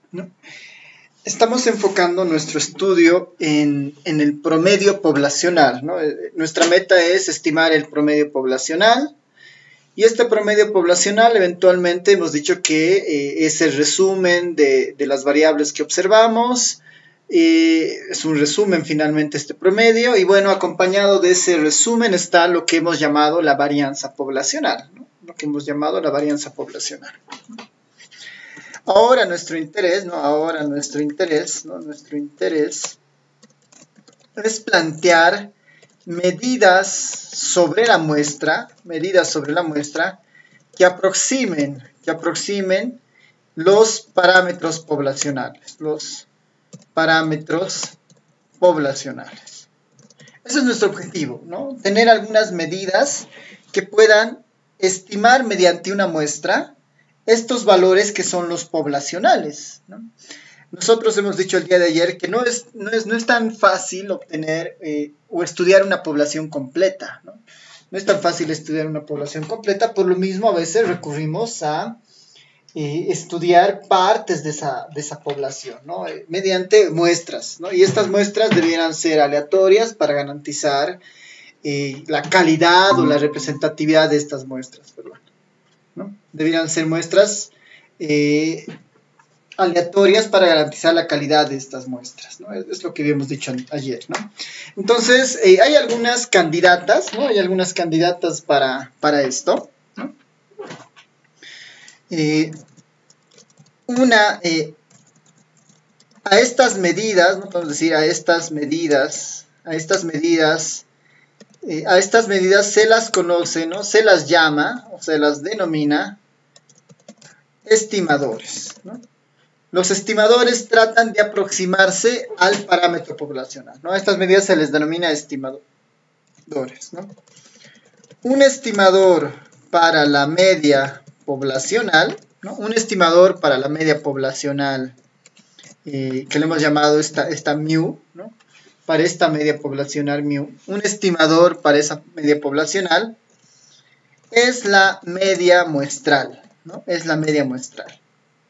¿no? Estamos enfocando nuestro estudio en el promedio poblacional, ¿no? Nuestra meta es estimar el promedio poblacional y este promedio poblacional eventualmente hemos dicho que es el resumen de las variables que observamos. Es un resumen finalmente este promedio y bueno, acompañado de ese resumen está lo que hemos llamado la varianza poblacional, ¿no? Lo que hemos llamado la varianza poblacional. Ahora nuestro interés, ¿no? Ahora nuestro interés, ¿no? Nuestro interés es plantear medidas sobre la muestra que aproximen los parámetros poblacionales, Ese es nuestro objetivo, ¿no? Tener algunas medidas que puedan estimar mediante una muestra estos valores que son los poblacionales, ¿no? Nosotros hemos dicho el día de ayer que no es tan fácil obtener o estudiar una población completa, ¿no? No es tan fácil estudiar una población completa, por lo mismo a veces recurrimos a estudiar partes de esa población, ¿no? Mediante muestras, ¿no? Y estas muestras debieran ser aleatorias para garantizar la calidad o la representatividad de estas muestras, perdón, ¿no? Debieran ser muestras aleatorias para garantizar la calidad de estas muestras, ¿no? Es lo que habíamos dicho ayer, ¿no? Entonces, hay algunas candidatas, ¿no? Hay algunas candidatas para esto, ¿no? A estas medidas, ¿no? Podemos decir a estas medidas se las conoce, ¿no? Se las llama o se las denomina estimadores, ¿no? Los estimadores tratan de aproximarse al parámetro poblacional, ¿no? A estas medidas se les denomina estimadores, ¿no? Un estimador para la media poblacional, ¿no? Un estimador para la media poblacional, que le hemos llamado esta mu, ¿no? Para esta media poblacional mu, un estimador para esa media poblacional es la media muestral, ¿no? Es la media muestral.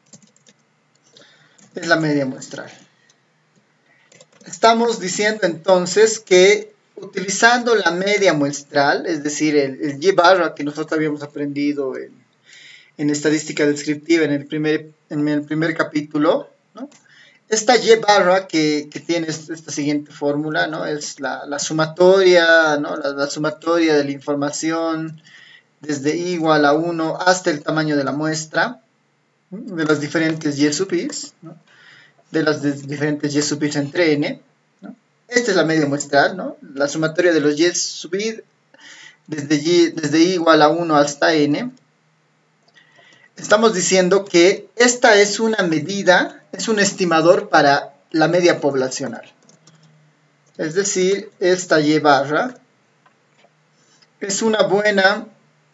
Estamos diciendo entonces que utilizando la media muestral, es decir, el Y barra que nosotros habíamos aprendido en estadística descriptiva en el primer capítulo, ¿no? Esta Y barra que tiene esta siguiente fórmula, ¿no? Es la sumatoria, ¿no? La sumatoria de la información desde i igual a 1 hasta el tamaño de la muestra, ¿no? De las diferentes Y sub i, ¿no? De las diferentes Y sub i entre n, ¿no? Esta es la media muestral, ¿no? La sumatoria de los Y sub i desde i igual a 1 hasta n. Estamos diciendo que esta es una medida, es un estimador para la media poblacional. Es decir, esta Y barra es una buena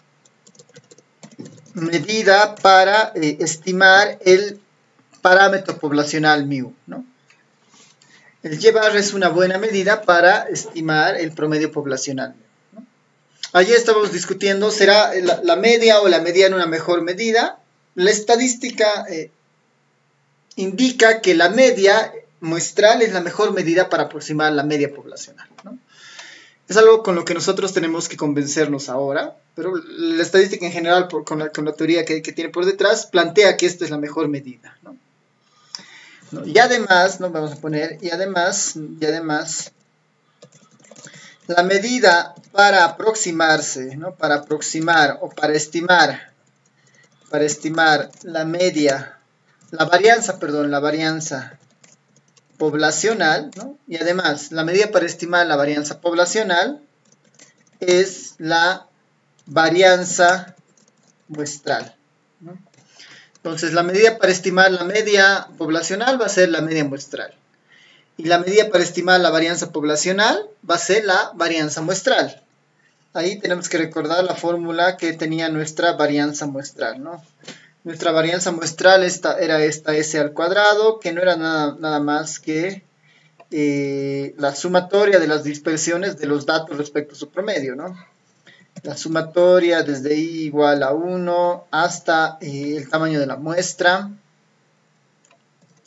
medida para estimar el parámetro poblacional mu, ¿no? El Y barra es una buena medida para estimar el promedio poblacional, ¿no? Ayer estábamos discutiendo, ¿será la media o la mediana una mejor medida? La estadística indica que la media muestral es la mejor medida para aproximar la media poblacional, ¿no? Es algo con lo que nosotros tenemos que convencernos ahora, pero la estadística en general, con la teoría que tiene por detrás, plantea que esta es la mejor medida, ¿no? Y además, ¿no? Vamos a poner, y además, la medida para aproximarse, ¿no? Para aproximar o para estimar la media, la varianza poblacional, ¿no? Y además, la medida para estimar la varianza poblacional es la varianza muestral, ¿no? Entonces, la medida para estimar la media poblacional va a ser la media muestral. Y la medida para estimar la varianza poblacional va a ser la varianza muestral. Ahí tenemos que recordar la fórmula que tenía nuestra varianza muestral, ¿no? Nuestra varianza muestral era esta S al cuadrado, que no era nada más que la sumatoria de las dispersiones de los datos respecto a su promedio, ¿no? La sumatoria desde i igual a 1 hasta el tamaño de la muestra.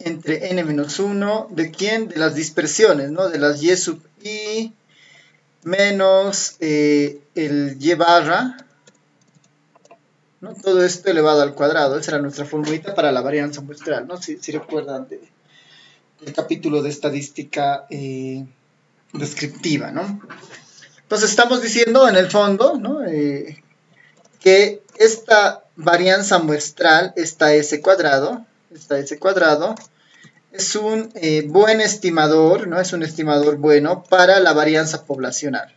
entre n-1, ¿de quién? De las dispersiones, ¿no? De las y sub i menos el y barra, ¿no? Todo esto elevado al cuadrado. Esa era nuestra formulita para la varianza muestral, ¿no? Si recuerdan del capítulo de estadística descriptiva, ¿no? Entonces estamos diciendo en el fondo, ¿no? Que esta varianza muestral, esta S cuadrado, es un buen estimador, ¿no? Es un estimador bueno para la varianza poblacional.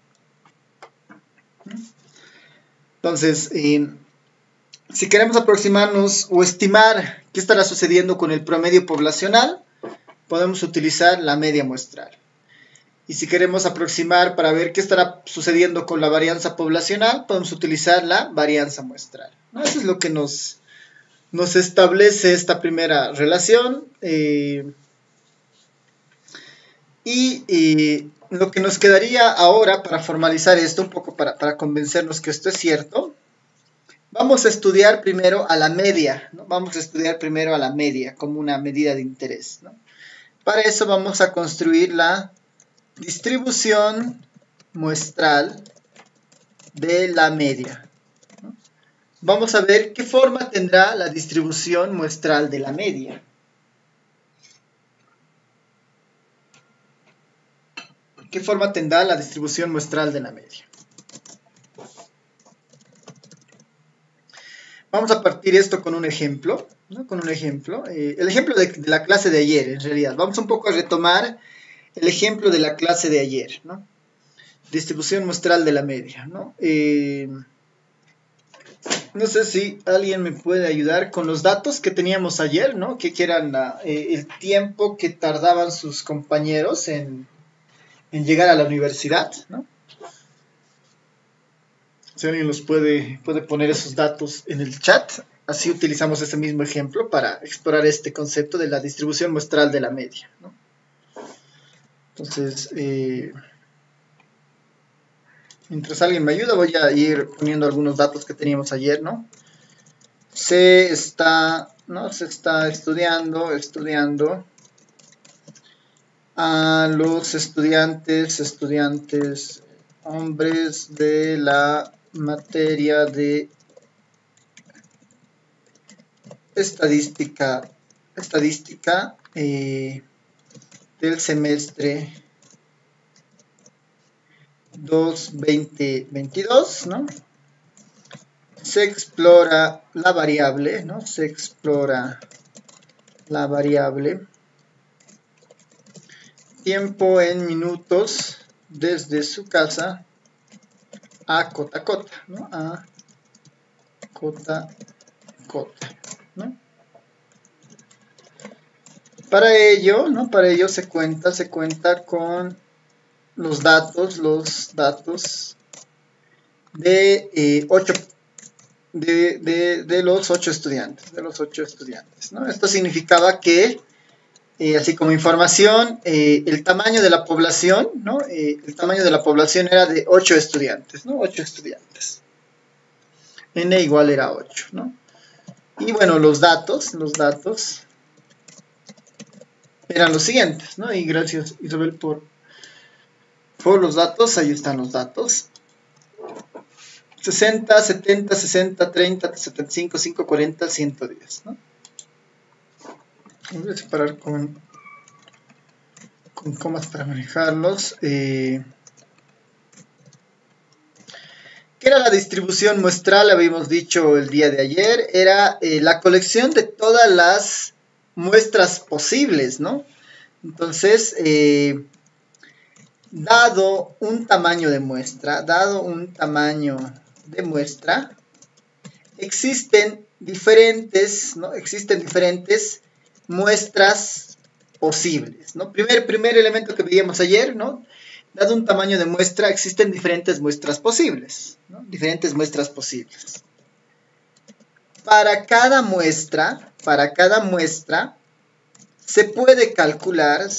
Entonces, si queremos aproximarnos o estimar qué estará sucediendo con el promedio poblacional, podemos utilizar la media muestral. Y si queremos aproximar para ver qué estará sucediendo con la varianza poblacional, podemos utilizar la varianza muestral, ¿no? Eso es lo que nos establece esta primera relación. Lo que nos quedaría ahora para formalizar esto, un poco para convencernos que esto es cierto, vamos a estudiar primero a la media, ¿no? Vamos a estudiar primero a la media como una medida de interés, ¿no? Para eso vamos a construir la distribución muestral de la media, ¿no? Vamos a ver qué forma tendrá la distribución muestral de la media. ¿Qué forma tendrá la distribución muestral de la media? Vamos a partir esto con un ejemplo, ¿no? Con un ejemplo. El ejemplo de la clase de ayer, en realidad. Vamos un poco a retomar el ejemplo de la clase de ayer, ¿no? Distribución muestral de la media, ¿no? No sé si alguien me puede ayudar con los datos que teníamos ayer, ¿no? Que eran el tiempo que tardaban sus compañeros en llegar a la universidad, ¿no? Si alguien los puede poner esos datos en el chat, así utilizamos ese mismo ejemplo para explorar este concepto de la distribución muestral de la media, ¿no? Entonces, mientras alguien me ayuda, voy a ir poniendo algunos datos que teníamos ayer, ¿no? Se está estudiando a los estudiantes hombres de la materia de estadística del semestre 2022, ¿no? Se explora la variable, ¿no? Se explora la variable tiempo en minutos desde su casa a cota, ¿no? A cota, ¿no? Para ello, ¿no? Para ello se cuenta con los datos de los 8 estudiantes, ¿no? Esto significaba que, así como información, el tamaño de la población, ¿no? El tamaño de la población era de 8 estudiantes, ¿no? 8 estudiantes. N igual era 8, ¿no? Y bueno, los datos eran los siguientes, ¿no? Y gracias, Isabel, por los datos. Ahí están los datos. 60, 70, 60, 30, 75, 5, 40, 110, ¿no? Voy a separar con comas para manejarlos. ¿Qué era la distribución muestral? Habíamos dicho el día de ayer. Era la colección de todas las muestras posibles, ¿no? Entonces, dado un tamaño de muestra, existen diferentes, ¿no? Existen diferentes muestras posibles, ¿no? Primer elemento que veíamos ayer, ¿no? Dado un tamaño de muestra, existen diferentes muestras posibles, ¿no? Diferentes muestras posibles. Para cada muestra se puede calcular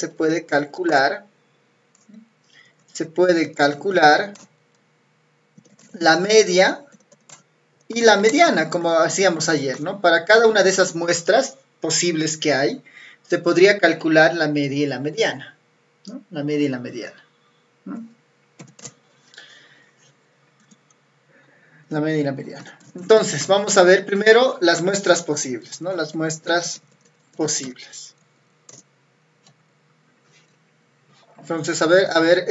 la media y la mediana, como hacíamos ayer, ¿no? Para cada una de esas muestras posibles que hay, se podría calcular la media y la mediana, ¿no? La media y la mediana, ¿no? La media y la mediana. Entonces, vamos a ver primero las muestras posibles, ¿no? Las muestras posibles. Entonces, a ver,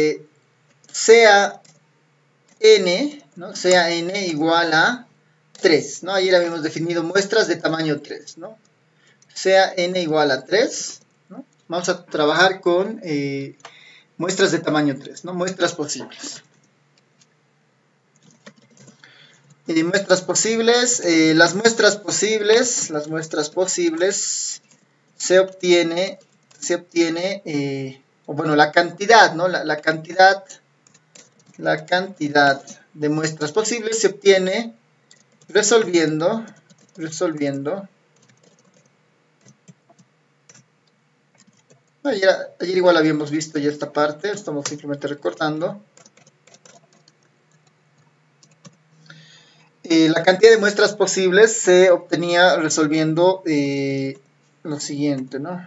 sea n, ¿no? Sea n igual a 3, ¿no? Ayer habíamos definido muestras de tamaño 3, ¿no? Sea n igual a 3, ¿no? Vamos a trabajar con muestras de tamaño 3, ¿no? Muestras posibles. Muestras posibles, las muestras posibles se obtiene, o bueno, la cantidad, ¿no? La cantidad de muestras posibles se obtiene resolviendo. Ayer igual habíamos visto ya esta parte, estamos simplemente recortando. La cantidad de muestras posibles se obtenía resolviendo lo siguiente, ¿no?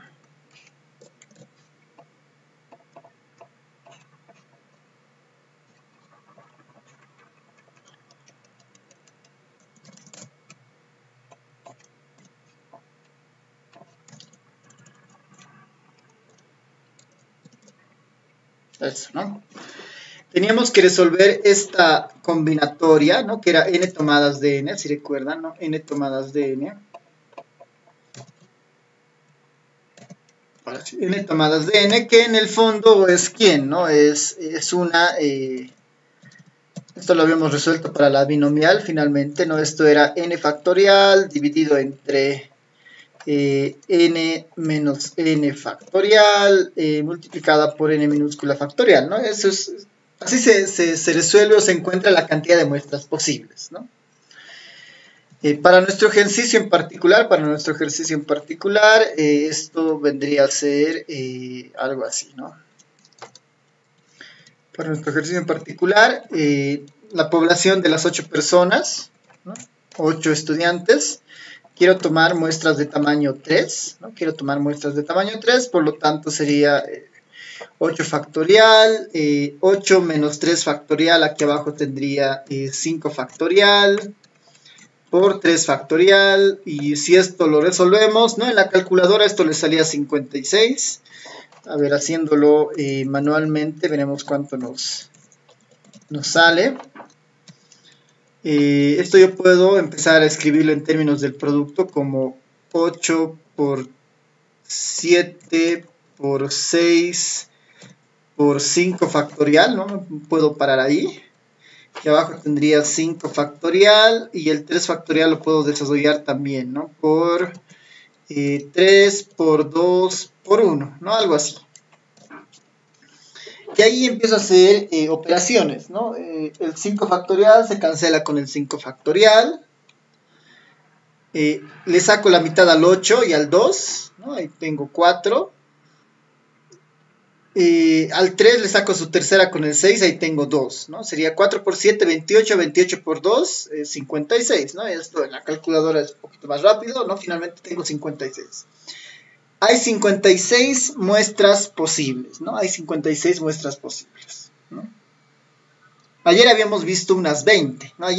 Eso, ¿no? Teníamos que resolver esta combinatoria, ¿no? Que era n tomadas de n, si recuerdan, ¿no? N tomadas de n. N tomadas de n, que en el fondo es ¿quién? ¿No? Es una... esto lo habíamos resuelto para la binomial, finalmente, ¿no? Esto era n factorial dividido entre n menos n factorial multiplicada por n minúscula factorial, ¿no? Eso es... Así se resuelve o se encuentra la cantidad de muestras posibles, ¿no? Para nuestro ejercicio en particular, esto vendría a ser algo así, ¿no? Para nuestro ejercicio en particular, la población de las 8 personas, ¿no? 8 estudiantes, quiero tomar muestras de tamaño 3, ¿no? Por lo tanto sería 8 factorial, 8 menos 3 factorial, aquí abajo tendría 5 factorial, por 3 factorial, y si esto lo resolvemos, ¿no? En la calculadora esto le salía 56, a ver, haciéndolo manualmente, veremos cuánto nos sale. Esto yo puedo empezar a escribirlo en términos del producto como 8 por 7 por 6 por 5 factorial, ¿no? Puedo parar ahí. Aquí abajo tendría 5 factorial y el 3 factorial lo puedo desarrollar también, ¿no? Por 3 por 2 por 1, ¿no? Algo así. Y ahí empiezo a hacer operaciones, ¿no? El 5 factorial se cancela con el 5 factorial. Le saco la mitad al 8 y al 2, ¿no? Ahí tengo 4. Al 3 le saco su tercera con el 6, ahí tengo 2, ¿no? Sería 4 por 7, 28, 28 por 2, 56, ¿no? Esto en la calculadora es un poquito más rápido, ¿no? Finalmente tengo 56. Hay 56 muestras posibles, ¿no? Hay 56 muestras posibles, ¿no? Ayer habíamos visto unas 20, ¿no?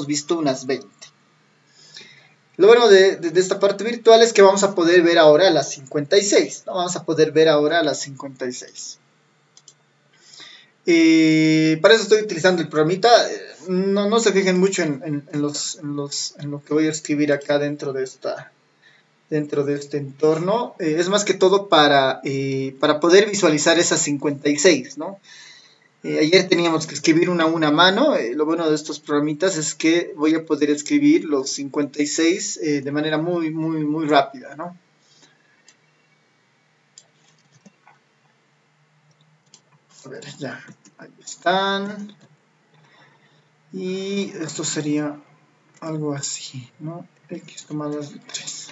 Lo bueno de esta parte virtual es que vamos a poder ver ahora las 56, ¿no? Para eso estoy utilizando el programita. No se fijen mucho en lo que voy a escribir acá dentro de este entorno. Es más que todo para poder visualizar esas 56, ¿no? Ayer teníamos que escribir una a una mano. Lo bueno de estos programitas es que voy a poder escribir los 56 de manera muy, muy, muy rápida, ¿no? A ver, ya, ahí están. Y esto sería algo así, ¿no? X tomadas de 3.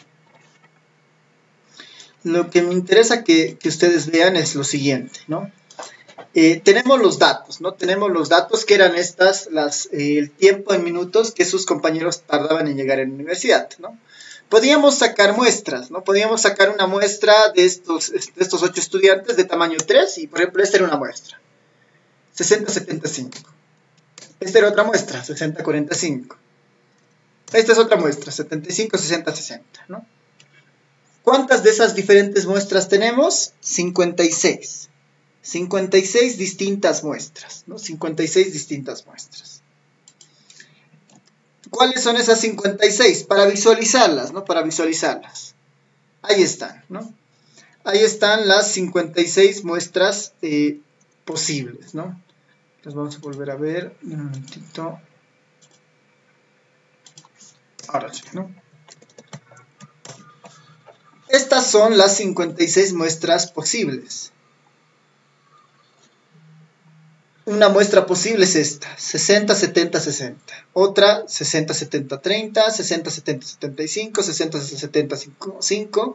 Lo que me interesa que ustedes vean es lo siguiente, ¿no? Tenemos los datos, ¿no? Tenemos los datos que eran el tiempo en minutos que sus compañeros tardaban en llegar a la universidad, ¿no? podíamos sacar muestras, ¿no? Podíamos sacar una muestra de estos 8 estudiantes de tamaño 3 y, por ejemplo, esta era una muestra, 60-75. Esta era otra muestra, 60-45. Esta es otra muestra, 75-60-60, ¿no? ¿Cuántas de esas diferentes muestras tenemos? 56. 56 distintas muestras, ¿no? 56 distintas muestras. ¿Cuáles son esas 56? Para visualizarlas, ¿no? Para visualizarlas. Ahí están, ¿no? Ahí están las 56 muestras posibles, ¿no? Las vamos a volver a ver un momentito. Ahora sí, ¿no? Estas son las 56 muestras posibles. Una muestra posible es esta, 60-70-60. Otra, 60-70-30, 60-70-75, 60-70-75.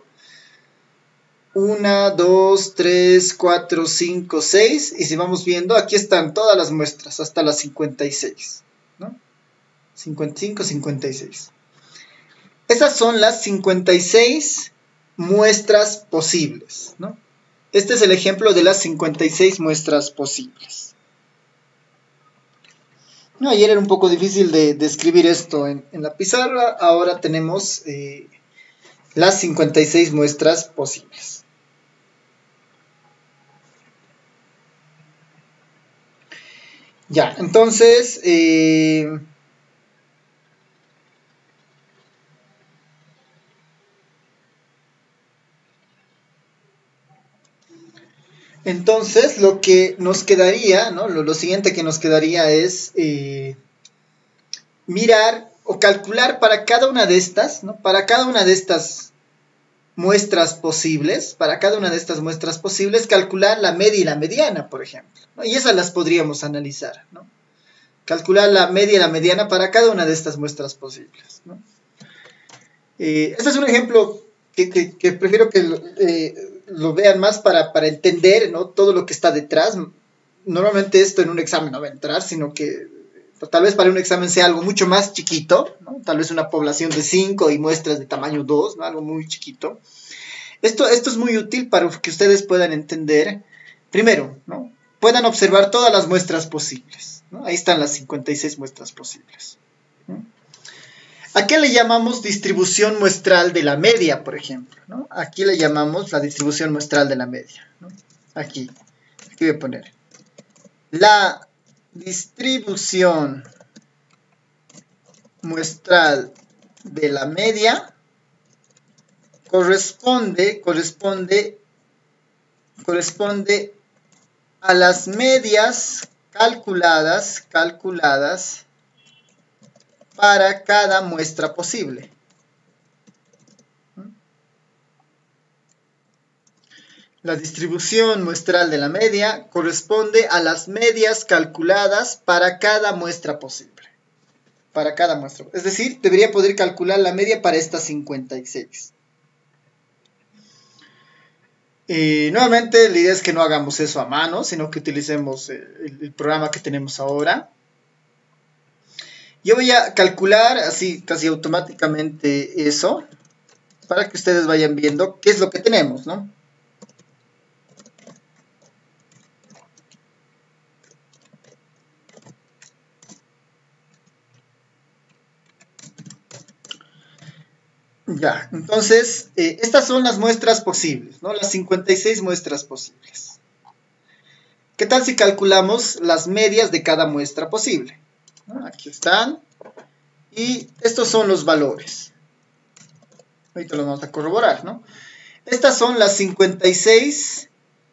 1, 2, 3, 4, 5, 6. Y si vamos viendo, aquí están todas las muestras, hasta las 56, ¿no? 55, 56. Esas son las 56 muestras posibles, ¿no? Este es el ejemplo de las 56 muestras posibles. No, ayer era un poco difícil de escribir esto en la pizarra. Ahora tenemos las 56 muestras posibles. Ya, entonces, lo que nos quedaría, ¿no? Lo siguiente que nos quedaría es mirar o calcular para cada una de estas, ¿no? Para cada una de estas muestras posibles, calcular la media y la mediana, por ejemplo, ¿no? Y esas las podríamos analizar, ¿no? Calcular la media y la mediana para cada una de estas muestras posibles, ¿no? Este es un ejemplo que prefiero que lo vean más para entender, ¿no? Todo lo que está detrás. Normalmente esto en un examen no va a entrar, sino que tal vez para un examen sea algo mucho más chiquito, ¿no? Tal vez una población de 5 y muestras de tamaño 2, ¿no? Algo muy chiquito. Esto es muy útil para que ustedes puedan entender, primero, ¿no? Puedan observar todas las muestras posibles, ¿no? Ahí están las 56 muestras posibles, ¿no? ¿A qué le llamamos distribución muestral de la media, por ejemplo, ¿no? Aquí le llamamos la distribución muestral de la media, ¿no? Aquí voy a poner. La distribución muestral de la media corresponde a las medias calculadas para cada muestra posible. La distribución muestral de la media corresponde a las medias calculadas para cada muestra posible. Para cada muestra. Es decir, debería poder calcular la media para estas 56. Nuevamente, la idea es que no hagamos eso a mano, sino que utilicemos el programa que tenemos ahora. Yo voy a calcular así casi automáticamente eso, para que ustedes vayan viendo qué es lo que tenemos, ¿no? Ya, entonces, estas son las muestras posibles, ¿no? Las 56 muestras posibles. ¿Qué tal si calculamos las medias de cada muestra posible? ¿No? Aquí están. Y estos son los valores. Ahorita los vamos a corroborar, ¿no? Estas son las 56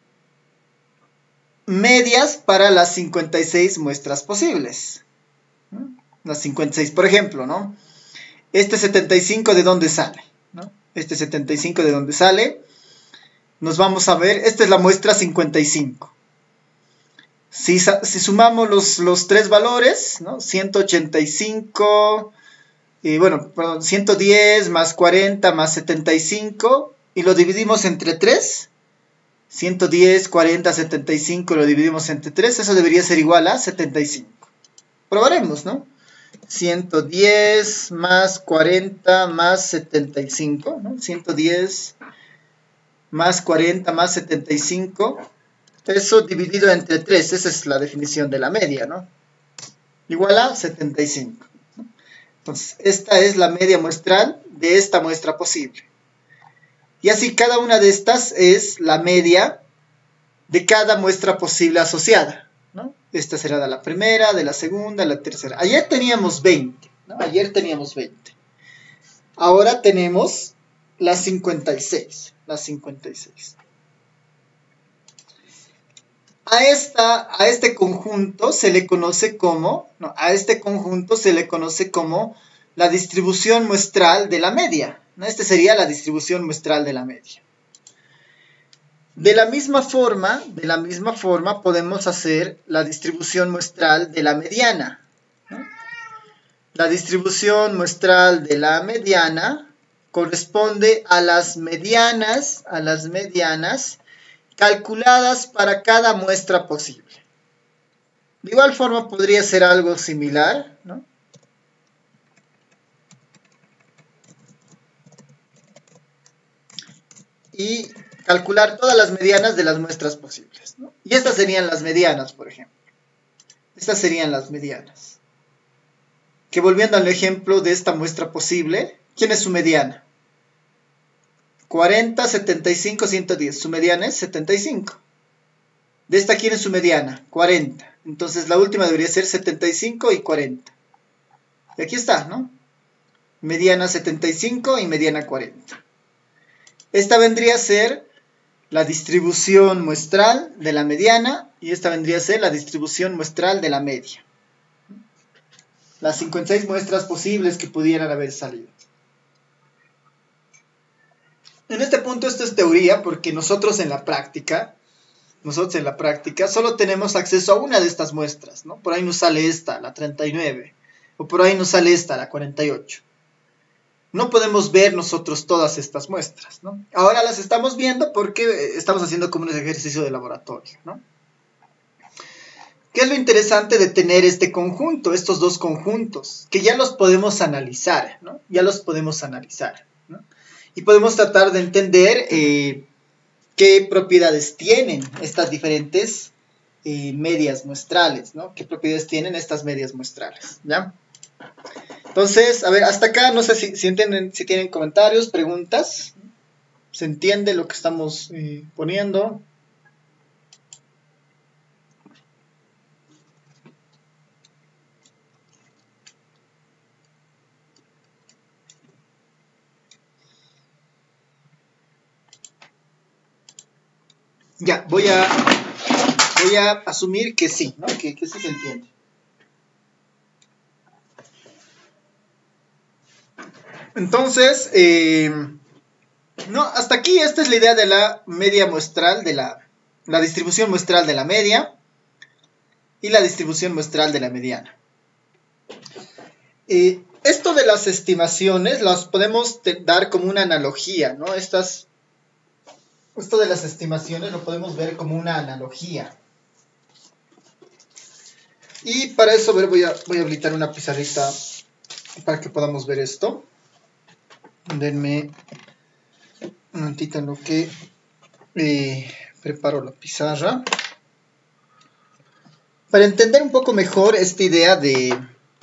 medias para las 56 muestras posibles, ¿no? Las 56, por ejemplo, ¿no? Este 75, ¿de dónde sale? ¿No? Este 75, ¿de dónde sale? Nos vamos a ver, esta es la muestra 55. Si sumamos los tres valores, ¿no? 185, perdón, 110 más 40 más 75, y lo dividimos entre 3, 110, 40, 75, lo dividimos entre 3, eso debería ser igual a 75. Probaremos, ¿no? 110 más 40 más 75, ¿no? 110 más 40 más 75, eso dividido entre 3, esa es la definición de la media, ¿no? Igual a 75. Entonces, esta es la media muestral de esta muestra posible. Y así cada una de estas es la media de cada muestra posible asociada, ¿no? Esta será de la primera, de la segunda, de la tercera. Ayer teníamos 20, ¿no? Ayer teníamos 20. Ahora tenemos las 56. Las 56. A este conjunto se le conoce como, no, a este conjunto se le conoce como la distribución muestral de la media, ¿no? Esta sería la distribución muestral de la media. De la misma forma podemos hacer la distribución muestral de la mediana, ¿no? La distribución muestral de la mediana corresponde a las medianas calculadas para cada muestra posible. De igual forma podría ser algo similar, ¿no? Y calcular todas las medianas de las muestras posibles, ¿no? Y estas serían las medianas, por ejemplo. Estas serían las medianas. Que volviendo al ejemplo de esta muestra posible, ¿quién es su mediana? 40, 75, 110. Su mediana es 75. De esta, ¿quién es su mediana? 40. Entonces la última debería ser 75 y 40. Y aquí está, ¿no? Mediana 75 y mediana 40. Esta vendría a ser la distribución muestral de la mediana y esta vendría a ser la distribución muestral de la media. Las 56 muestras posibles que pudieran haber salido. En este punto esto es teoría porque nosotros en la práctica solo tenemos acceso a una de estas muestras, ¿no? Por ahí nos sale esta, la 39, o por ahí nos sale esta, la 48. No podemos ver nosotros todas estas muestras, ¿no? Ahora las estamos viendo porque estamos haciendo como un ejercicio de laboratorio, ¿no? ¿Qué es lo interesante de tener este conjunto, estos dos conjuntos? Que ya los podemos analizar, ¿no? Ya los podemos analizar, ¿no? Y podemos tratar de entender qué propiedades tienen estas diferentes medias muestrales, ¿no? ¿Qué propiedades tienen estas medias muestrales? ¿Ya? Entonces, a ver, hasta acá, no sé si entienden, si tienen comentarios, preguntas. ¿Se entiende lo que estamos poniendo? Ya, voy a asumir que sí, ¿no? Que sí se entiende. Entonces, no, hasta aquí esta es la idea de la media muestral, de la distribución muestral de la media y la distribución muestral de la mediana. Esto de las estimaciones las podemos dar como una analogía, ¿no? Esto de las estimaciones lo podemos ver como una analogía. Y para eso, a ver, voy a habilitar una pizarrita para que podamos ver esto. Denme un momentito en lo que preparo la pizarra. Para entender un poco mejor esta idea de...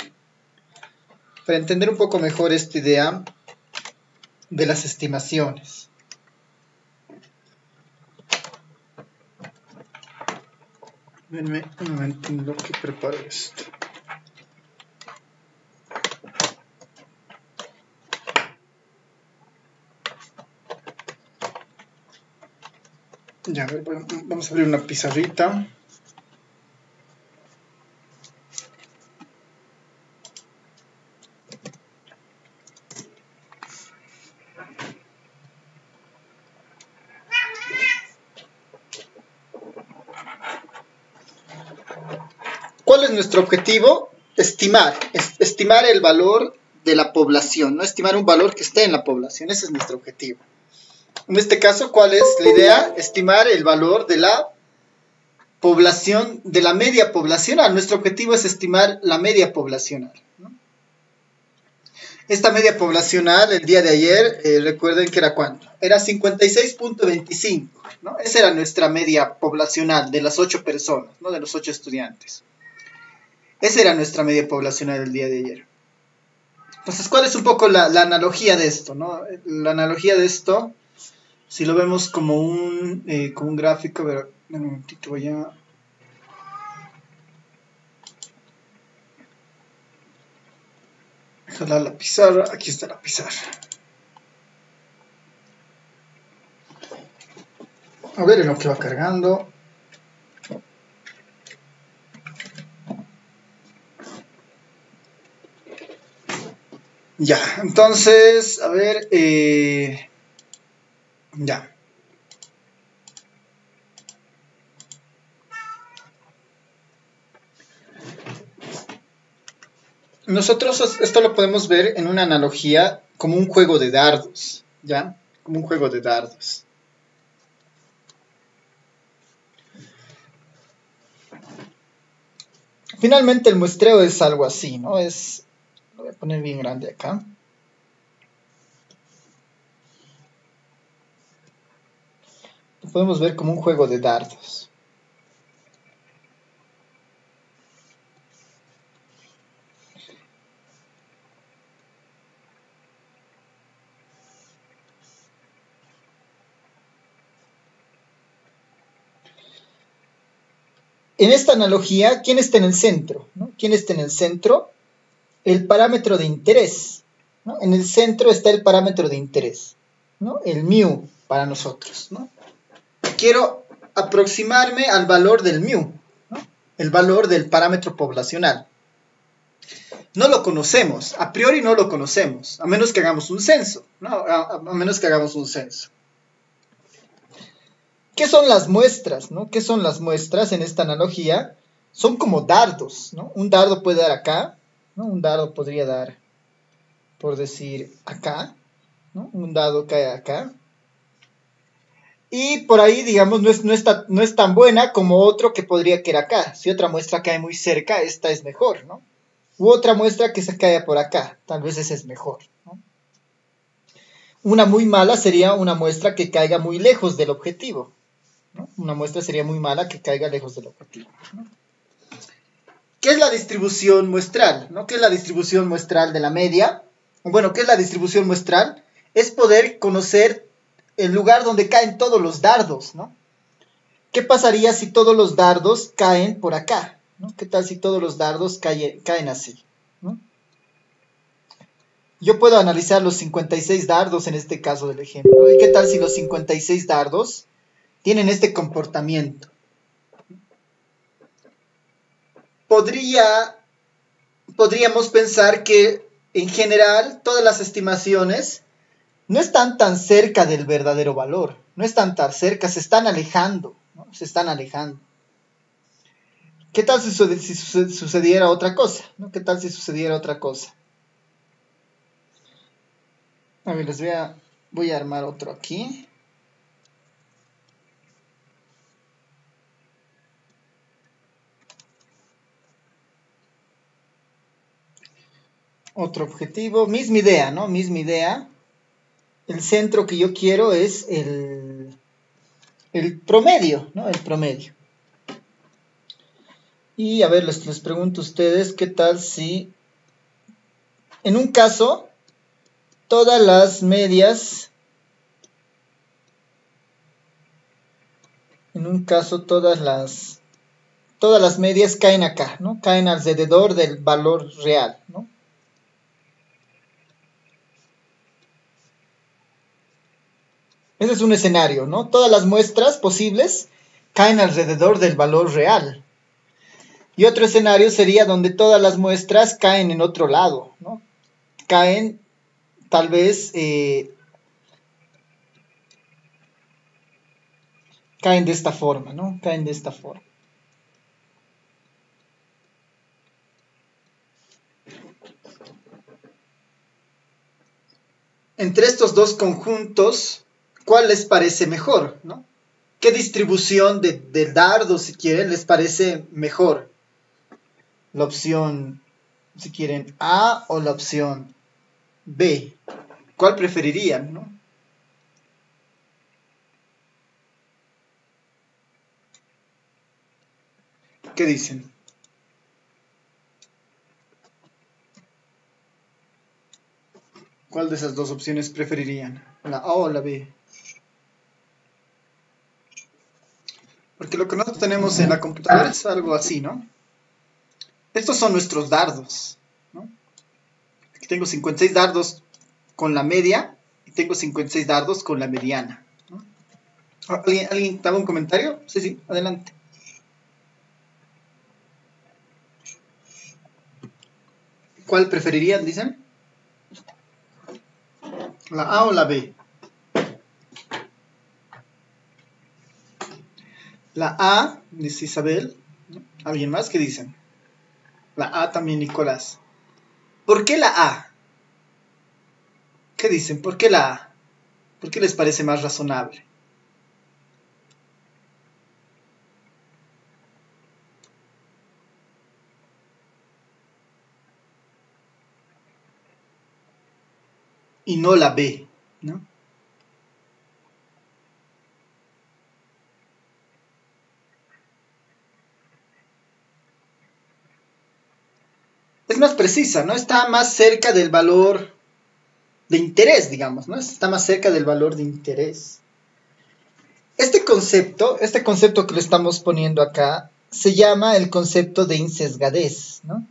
de las estimaciones. Denme un momento en lo que preparo esto. Ya, a ver, vamos a abrir una pizarrita. ¿Cuál es nuestro objetivo? Estimar el valor de la población, ¿no? Estimar un valor que esté en la población, ese es nuestro objetivo. En este caso, ¿cuál es la idea? Estimar el valor de la población, de la media poblacional. Nuestro objetivo es estimar la media poblacional, ¿no? Esta media poblacional el día de ayer, recuerden que era ¿cuánto? Era 56.25, ¿no? Esa era nuestra media poblacional de las 8 personas, ¿no? De los 8 estudiantes. Esa era nuestra media poblacional el día de ayer. Entonces, ¿cuál es un poco la analogía de esto, ¿no? La analogía de esto, si lo vemos como un gráfico, a ver, un momentito, voy a... jalar la pizarra, aquí está la pizarra. A ver en lo que va cargando. Ya, entonces, a ver, ya. Nosotros esto lo podemos ver en una analogía como un juego de dardos, ¿ya? Como un juego de dardos. Finalmente el muestreo es algo así, ¿no? Lo voy a poner bien grande acá. Lo podemos ver como un juego de dardos. En esta analogía, ¿quién está en el centro? ¿No? ¿Quién está en el centro? El parámetro de interés, ¿no? En el centro está el parámetro de interés, ¿no? El mu para nosotros, ¿no? Quiero aproximarme al valor del mu, ¿no? El valor del parámetro poblacional. No lo conocemos, a priori no lo conocemos, a menos que hagamos un censo, ¿no? A menos que hagamos un censo. ¿Qué son las muestras, no? ¿Qué son las muestras en esta analogía? Son como dardos, ¿no? Un dardo puede dar acá, ¿no? Un dardo podría dar, por decir, acá, ¿no? Un dado cae acá. Y por ahí, digamos, no es tan buena como otro que podría caer acá. Si otra muestra cae muy cerca, esta es mejor, ¿no? U otra muestra que se caiga por acá, tal vez esa es mejor, ¿no? Una muy mala sería una muestra que caiga muy lejos del objetivo, ¿no? Una muestra sería muy mala que caiga lejos del objetivo, ¿no? ¿Qué es la distribución muestral? ¿No? ¿Qué es la distribución muestral de la media? Bueno, ¿qué es la distribución muestral? Es poder conocer el lugar donde caen todos los dardos, ¿no? ¿Qué pasaría si todos los dardos caen por acá? ¿No? ¿Qué tal si todos los dardos caen así? ¿No? Yo puedo analizar los 56 dardos en este caso del ejemplo. ¿Y qué tal si los 56 dardos tienen este comportamiento? Podríamos pensar que en general todas las estimaciones no están tan cerca del verdadero valor, no están tan cerca, se están alejando, ¿no? Se están alejando. ¿Qué tal si sucediera otra cosa? ¿No? ¿Qué tal si sucediera otra cosa? A ver, voy a armar otro aquí. Otro objetivo, misma idea, ¿no? Misma idea. El centro que yo quiero es el promedio, ¿no? El promedio. Y a ver, les pregunto a ustedes, ¿qué tal si en un caso todas las medias, todas las medias caen acá, ¿no? Caen alrededor del valor real, ¿no? Ese es un escenario, ¿no? Todas las muestras posibles caen alrededor del valor real. Y otro escenario sería donde todas las muestras caen en otro lado, ¿no? Caen tal vez caen de esta forma, ¿no? Caen de esta forma. Entre estos dos conjuntos, ¿cuál les parece mejor, ¿no? ¿Qué distribución de dardo, si quieren, les parece mejor? La opción, si quieren, A o la opción B. ¿Cuál preferirían, no? ¿Qué dicen? ¿Cuál de esas dos opciones preferirían? ¿La A o la B? Porque lo que nosotros tenemos en la computadora es algo así, ¿no? Estos son nuestros dardos, ¿no? Aquí tengo 56 dardos con la media y tengo 56 dardos con la mediana, ¿no? ¿Alguien daba un comentario? Sí, sí, adelante. ¿Cuál preferirían, dicen? ¿La A o la B? La A, dice Isabel. ¿Alguien más? ¿Qué dicen? La A también, Nicolás. ¿Por qué la A? ¿Qué dicen? ¿Por qué la A? ¿Por qué les parece más razonable? Y no la B, ¿no? Es más precisa, ¿no? Está más cerca del valor de interés, digamos, ¿no? Está más cerca del valor de interés. Este concepto que le estamos poniendo acá, se llama el concepto de insesgadez, ¿no?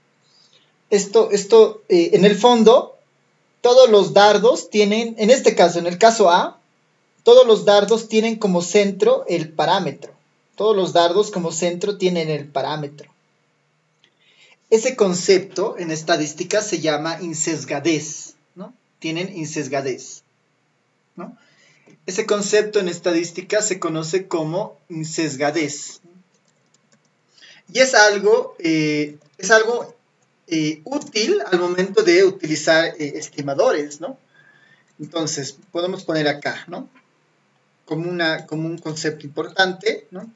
En el fondo, todos los dardos tienen, en este caso, en el caso A, todos los dardos tienen como centro el parámetro. Todos los dardos como centro tienen el parámetro. Ese concepto en estadística se llama insesgadez, ¿no? Tienen insesgadez, ¿no? Ese concepto en estadística se conoce como insesgadez. Y es algo útil al momento de utilizar estimadores, ¿no? Entonces, podemos poner acá, ¿no? Como un concepto importante, ¿no?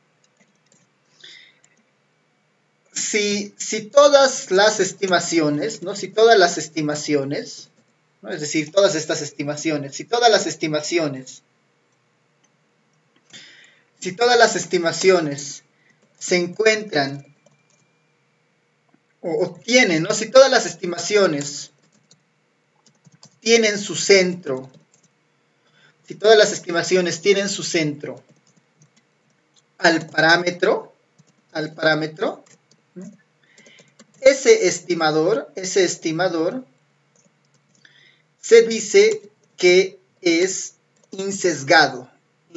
Si todas las estimaciones, ¿no? Si todas las estimaciones, ¿no? Es decir, todas estas estimaciones, si todas las estimaciones se encuentran o tienen, ¿no? Si todas las estimaciones tienen su centro, si todas las estimaciones tienen su centro al parámetro, ¿no? ese estimador se dice que es insesgado.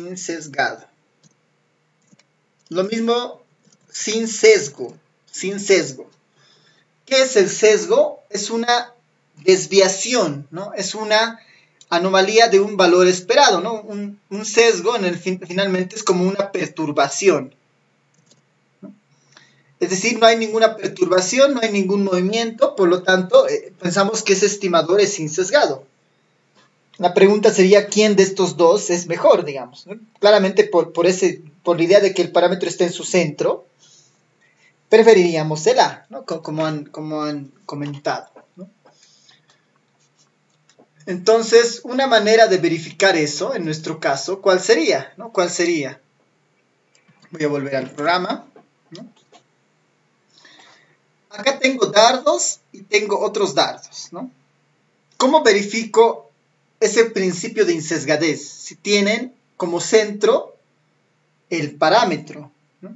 Lo mismo sin sesgo. ¿Qué es el sesgo? Es una desviación, ¿no? Es una anomalía de un valor esperado, ¿no? Un sesgo finalmente es como una perturbación, ¿no? Es decir, no hay ninguna perturbación, no hay ningún movimiento, por lo tanto, pensamos que ese estimador es insesgado. La pregunta sería, ¿quién de estos dos es mejor, digamos, ¿no? Claramente, por la idea de que el parámetro esté en su centro, preferiríamos el A, ¿no? Como han comentado, ¿no? Entonces, una manera de verificar eso, en nuestro caso, ¿cuál sería? ¿No? ¿Cuál sería? Voy a volver al programa, ¿no? Acá tengo dardos y tengo otros dardos, ¿no? ¿Cómo verifico ese principio de insesgadez? Si tienen como centro el parámetro, ¿no?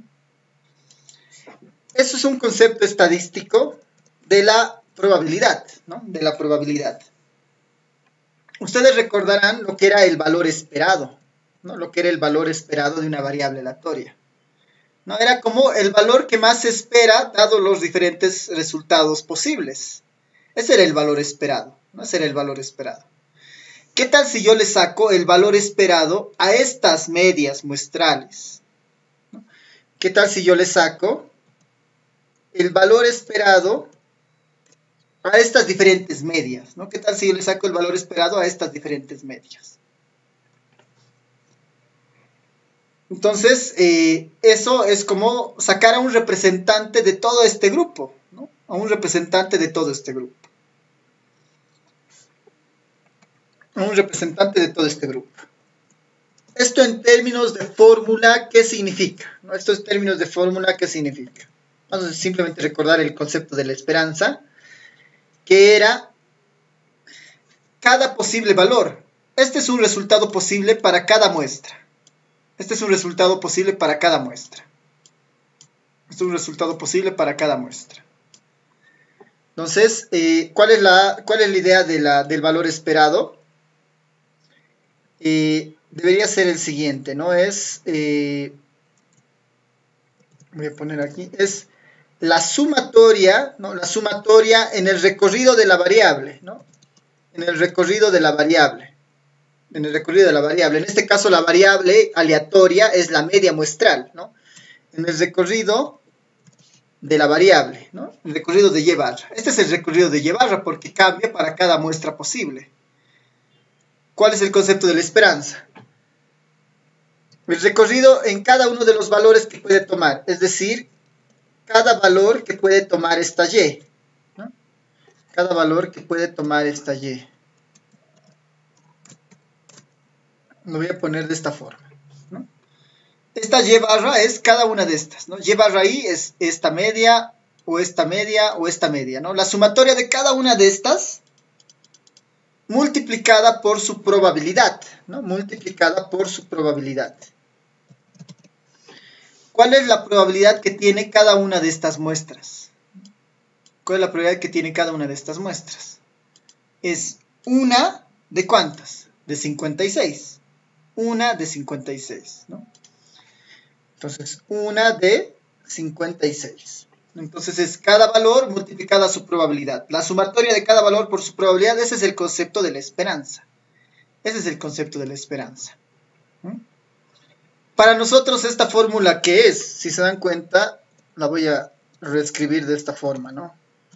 Eso es un concepto estadístico de la probabilidad, ¿no? De la probabilidad. Ustedes recordarán lo que era el valor esperado, ¿no? Lo que era el valor esperado de una variable aleatoria, ¿no? Era como el valor que más se espera dado los diferentes resultados posibles. Ese era el valor esperado, ¿no? Ese era el valor esperado. ¿Qué tal si yo le saco el valor esperado a estas medias muestrales? ¿No? ¿Qué tal si yo le saco el valor esperado a estas diferentes medias, ¿no? ¿Qué tal si yo le saco el valor esperado a estas diferentes medias? Entonces, eso es como sacar a un representante de todo este grupo, ¿no? A un representante de todo este grupo. un representante de todo este grupo. Esto en términos de fórmula, ¿qué significa? ¿No? Estos términos de fórmula, ¿qué significa? Vamos a simplemente recordar el concepto de la esperanza, que era cada posible valor. Este es un resultado posible para cada muestra. Este es un resultado posible para cada muestra. Este es un resultado posible para cada muestra. Entonces, ¿cuál es la idea del valor esperado? Debería ser el siguiente, ¿no? Voy a poner aquí, es la sumatoria, ¿no? La sumatoria en el recorrido de la variable, ¿no? En el recorrido de la variable. En el recorrido de la variable. En este caso, la variable aleatoria es la media muestral, ¿no? En el recorrido de la variable, ¿no? El recorrido de y barra. Este es el recorrido de y barra porque cambia para cada muestra posible. ¿Cuál es el concepto de la esperanza? El recorrido en cada uno de los valores que puede tomar, es decir, cada valor que puede tomar esta y, ¿no? Cada valor que puede tomar esta y. Lo voy a poner de esta forma, ¿no? Esta y barra es cada una de estas, ¿no? Y barra i es esta media, o esta media, o esta media, ¿no? La sumatoria de cada una de estas multiplicada por su probabilidad, ¿no? Multiplicada por su probabilidad. ¿Cuál es la probabilidad que tiene cada una de estas muestras? ¿Cuál es la probabilidad que tiene cada una de estas muestras? Es una de ¿cuántas? De 56. Una de 56, ¿no? Entonces, una de 56. Entonces es cada valor multiplicada a su probabilidad. La sumatoria de cada valor por su probabilidad, ese es el concepto de la esperanza. Ese es el concepto de la esperanza. ¿Mm? Para nosotros esta fórmula, ¿qué es? Si se dan cuenta, la voy a reescribir de esta forma, ¿no?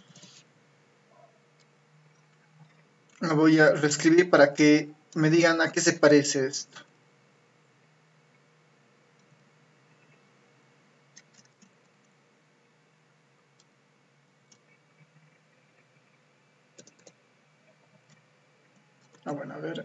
La voy a reescribir para que me digan a qué se parece esto. Bueno, a ver.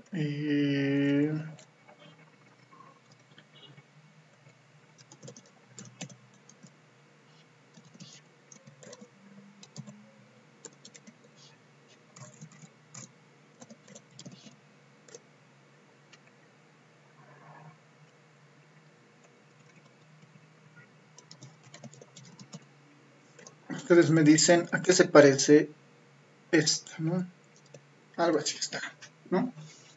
Ustedes me dicen a qué se parece esto, ¿no? Algo así está, ¿no?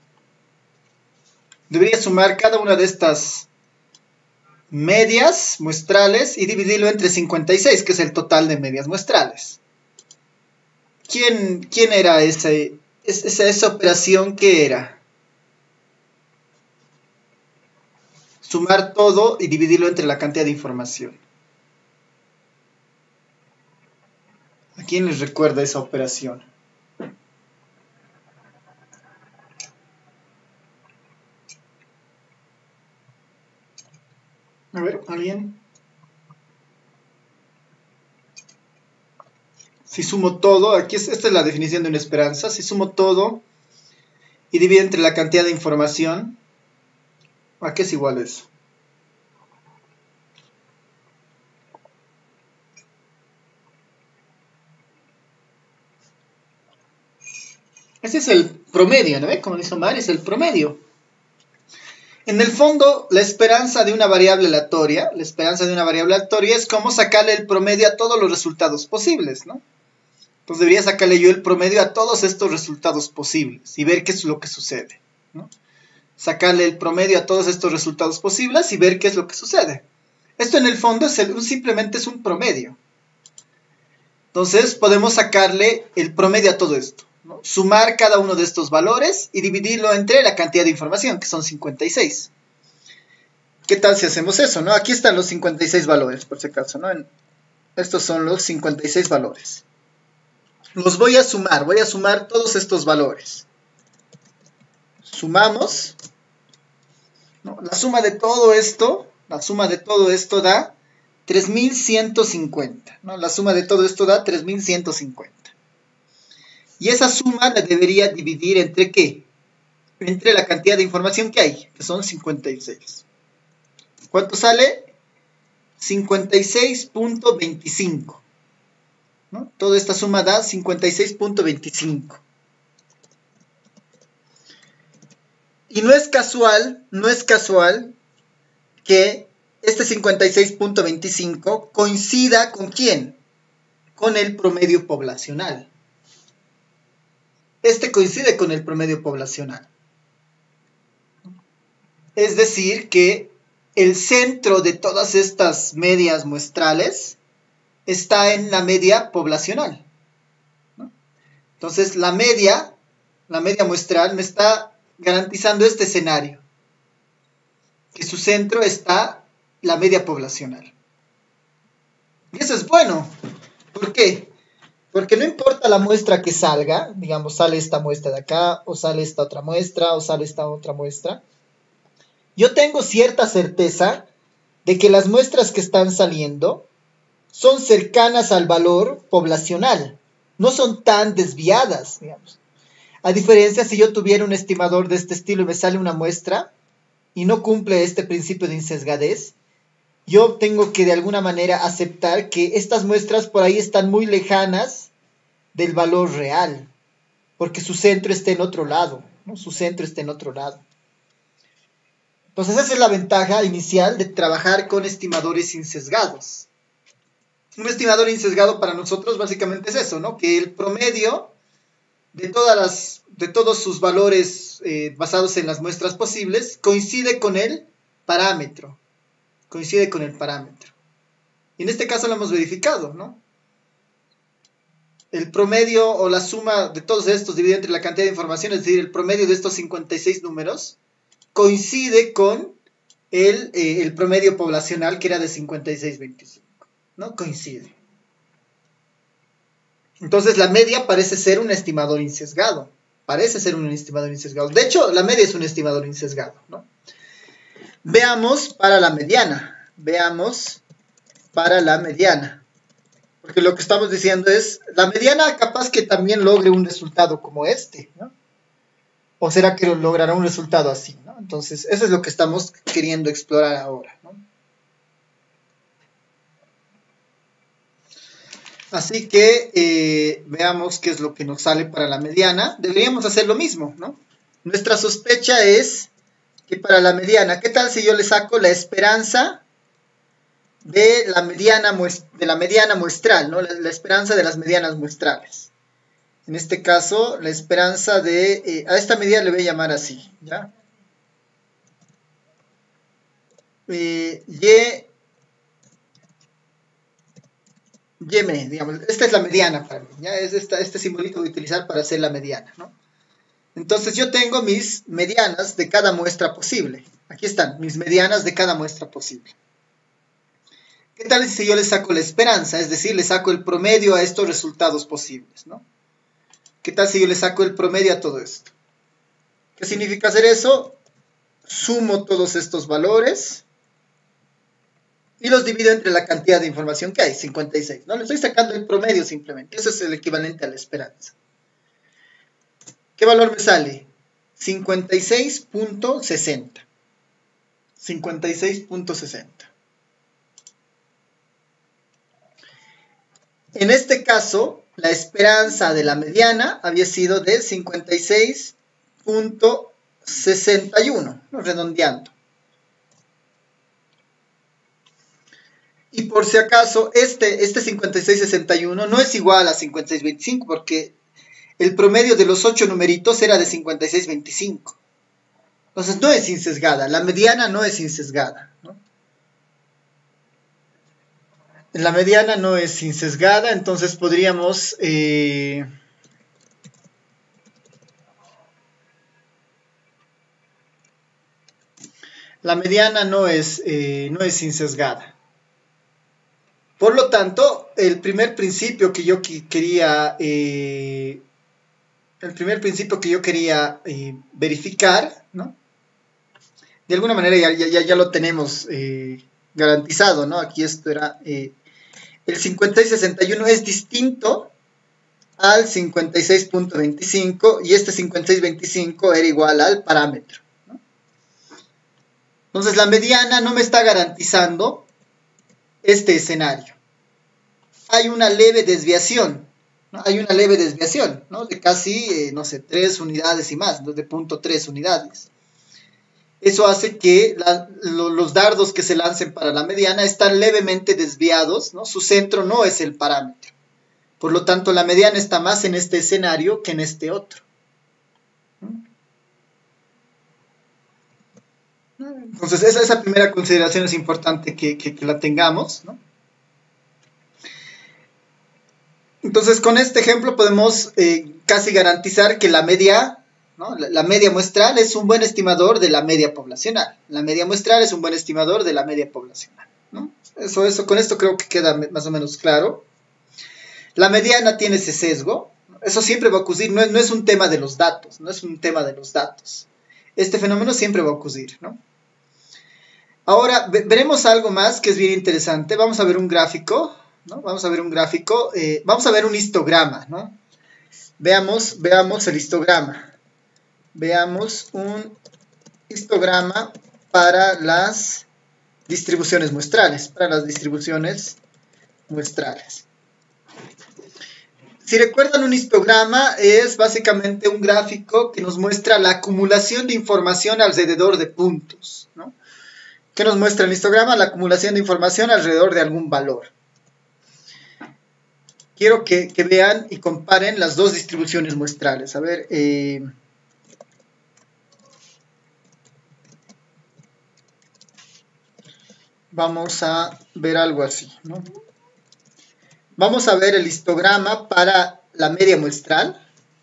Debería sumar cada una de estas medias muestrales y dividirlo entre 56, que es el total de medias muestrales. ¿Quién era esa operación? ¿Qué era? Sumar todo y dividirlo entre la cantidad de información. ¿A quién les recuerda esa operación? A ver, ¿alguien? Si sumo todo, aquí esta es la definición de una esperanza. Si sumo todo y divido entre la cantidad de información, ¿a qué es igual eso? Ese es el promedio, ¿no ve? Como dice Omar, es el promedio. En el fondo, la esperanza de una variable aleatoria, es como sacarle el promedio a todos los resultados posibles, ¿no? Entonces debería sacarle yo el promedio a todos estos resultados posibles y ver qué es lo que sucede, ¿no? Sacarle el promedio a todos estos resultados posibles y ver qué es lo que sucede. Esto en el fondo simplemente es un promedio. Entonces podemos sacarle el promedio a todo esto, ¿no? Sumar cada uno de estos valores y dividirlo entre la cantidad de información, que son 56. ¿Qué tal si hacemos eso, no? Aquí están los 56 valores, por si acaso, ¿no? Estos son los 56 valores. Los voy a sumar todos estos valores. Sumamos, ¿no? La suma de todo esto da 3150, ¿no? La suma de todo esto da 3150. Y esa suma la debería dividir entre ¿qué? entre la cantidad de información que hay, que son 56. ¿Cuánto sale? 56.25. ¿No? Toda esta suma da 56.25. Y no es casual que este 56.25 coincida con ¿quién? Con el promedio poblacional. Este coincide con el promedio poblacional. Es decir, que el centro de todas estas medias muestrales está en la media poblacional, ¿no? Entonces, la media muestral me está garantizando este escenario, que su centro está la media poblacional. Y eso es bueno. ¿Por qué? Porque no importa la muestra que salga, digamos, sale esta muestra de acá, o sale esta otra muestra, o sale esta otra muestra, yo tengo cierta certeza de que las muestras que están saliendo son cercanas al valor poblacional, no son tan desviadas, digamos. A diferencia, si yo tuviera un estimador de este estilo y me sale una muestra y no cumple este principio de insesgadez, yo tengo que de alguna manera aceptar que estas muestras por ahí están muy lejanas del valor real, porque su centro está en otro lado, ¿no? Su centro está en otro lado. Entonces esa es la ventaja inicial de trabajar con estimadores insesgados. Un estimador insesgado para nosotros básicamente es eso, ¿no? Que el promedio de todos sus valores basados en las muestras posibles coincide con el parámetro. Coincide con el parámetro. Y en este caso lo hemos verificado, ¿no? El promedio o la suma de todos estos dividido entre la cantidad de información, es decir, el promedio de estos 56 números, coincide con el promedio poblacional, que era de 56.25, ¿no? Coincide. Entonces la media parece ser un estimador insesgado. Parece ser un estimador insesgado. De hecho, la media es un estimador insesgado, ¿no? Veamos para la mediana. Veamos para la mediana. Porque lo que estamos diciendo es, la mediana capaz que también logre un resultado como este, ¿no? ¿O será que logrará un resultado así, ¿no? Entonces, eso es lo que estamos queriendo explorar ahora, ¿no? Así que veamos qué es lo que nos sale para la mediana. Deberíamos hacer lo mismo, ¿no? Nuestra sospecha es que para la mediana, ¿qué tal si yo le saco la esperanza de la mediana muestral, ¿no? La esperanza de las medianas muestrales. En este caso, la esperanza de... a esta medida le voy a llamar así, ¿ya? YM, digamos, esta es la mediana para mí, ¿ya? Es este simbolito voy a utilizar para hacer la mediana, ¿no? Entonces yo tengo mis medianas de cada muestra posible. Aquí están, mis medianas de cada muestra posible. ¿Qué tal si yo le saco la esperanza? Es decir, le saco el promedio a estos resultados posibles, ¿no? ¿Qué tal si yo le saco el promedio a todo esto? ¿Qué significa hacer eso? Sumo todos estos valores y los divido entre la cantidad de información que hay, 56, ¿no? Le estoy sacando el promedio simplemente. Eso es el equivalente a la esperanza. ¿Qué valor me sale? 56.60. 56.60. En este caso, la esperanza de la mediana había sido de 56.61, ¿no? Redondeando. Y por si acaso, este 56.61 no es igual a 56.25 porque el promedio de los 8 numeritos era de 56.25. Entonces no es insesgada, la mediana no es insesgada, ¿no? La mediana no es insesgada, entonces podríamos... la mediana no es insesgada. Por lo tanto, el primer principio que yo quería verificar, ¿no? De alguna manera ya lo tenemos garantizado, ¿no? Aquí esto era... el 56.61 es distinto al 56.25 y este 56.25 era igual al parámetro, ¿no? Entonces la mediana no me está garantizando este escenario. Hay una leve desviación, ¿no? Hay una leve desviación, ¿no? De casi, no sé, 3 unidades y más, de 0.3 unidades. Eso hace que los dardos que se lancen para la mediana están levemente desviados, ¿no? Su centro no es el parámetro. Por lo tanto, la mediana está más en este escenario que en este otro. Entonces, esa primera consideración es importante que la tengamos, ¿no? Entonces, con este ejemplo podemos casi garantizar que la media, ¿no? La media muestral es un buen estimador de la media poblacional. La media muestral es un buen estimador de la media poblacional, ¿no? Con esto creo que queda más o menos claro. La mediana tiene ese sesgo. Eso siempre va a ocurrir, no es un tema de los datos, no es un tema de los datos. Este fenómeno siempre va a ocurrir, ¿no? Ahora, veremos algo más que es bien interesante. Vamos a ver un gráfico, ¿no? Vamos a ver un gráfico, vamos a ver un histograma, ¿no? Veamos el histograma. Veamos un histograma para las distribuciones muestrales, Si recuerdan, un histograma es básicamente un gráfico que nos muestra la acumulación de información alrededor de puntos, ¿no? ¿Qué nos muestra el histograma? La acumulación de información alrededor de algún valor. Quiero que vean y comparen las dos distribuciones muestrales. A ver, vamos a ver algo así, ¿no? Vamos a ver el histograma para la media muestral.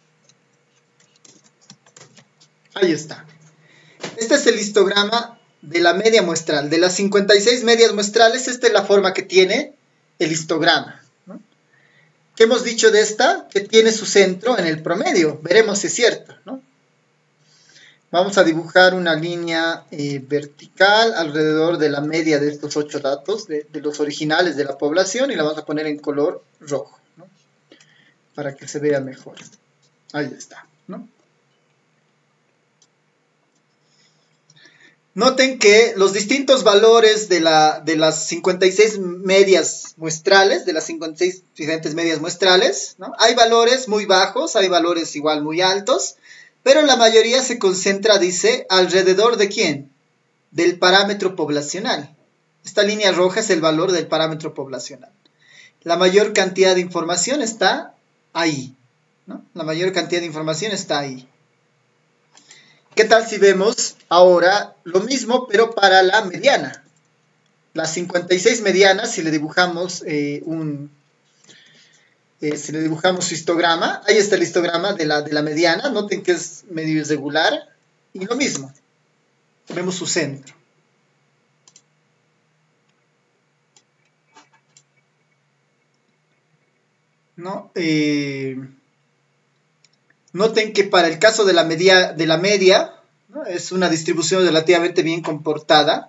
Ahí está. Este es el histograma de la media muestral. De las 56 medias muestrales, esta es la forma que tiene el histograma, ¿no? ¿Qué hemos dicho de esta? Que tiene su centro en el promedio. Veremos si es cierto, ¿no? Vamos a dibujar una línea vertical alrededor de la media de estos 8 datos, de los originales de la población, y la vamos a poner en color rojo, ¿no? Para que se vea mejor. Ahí está, ¿no? Noten que los distintos valores de las 56 medias muestrales, de las 56 diferentes medias muestrales, ¿no? Hay valores muy bajos, hay valores igual muy altos, pero la mayoría se concentra, dice, alrededor de ¿quién? Del parámetro poblacional. Esta línea roja es el valor del parámetro poblacional. La mayor cantidad de información está ahí, ¿no? La mayor cantidad de información está ahí. ¿Qué tal si vemos ahora lo mismo, pero para la mediana? Las 56 medianas, si le dibujamos su histograma, ahí está el histograma de la mediana. Noten que es medio irregular. Y lo mismo, vemos su centro, ¿no? Noten que para el caso de la media, ¿no? Es una distribución relativamente bien comportada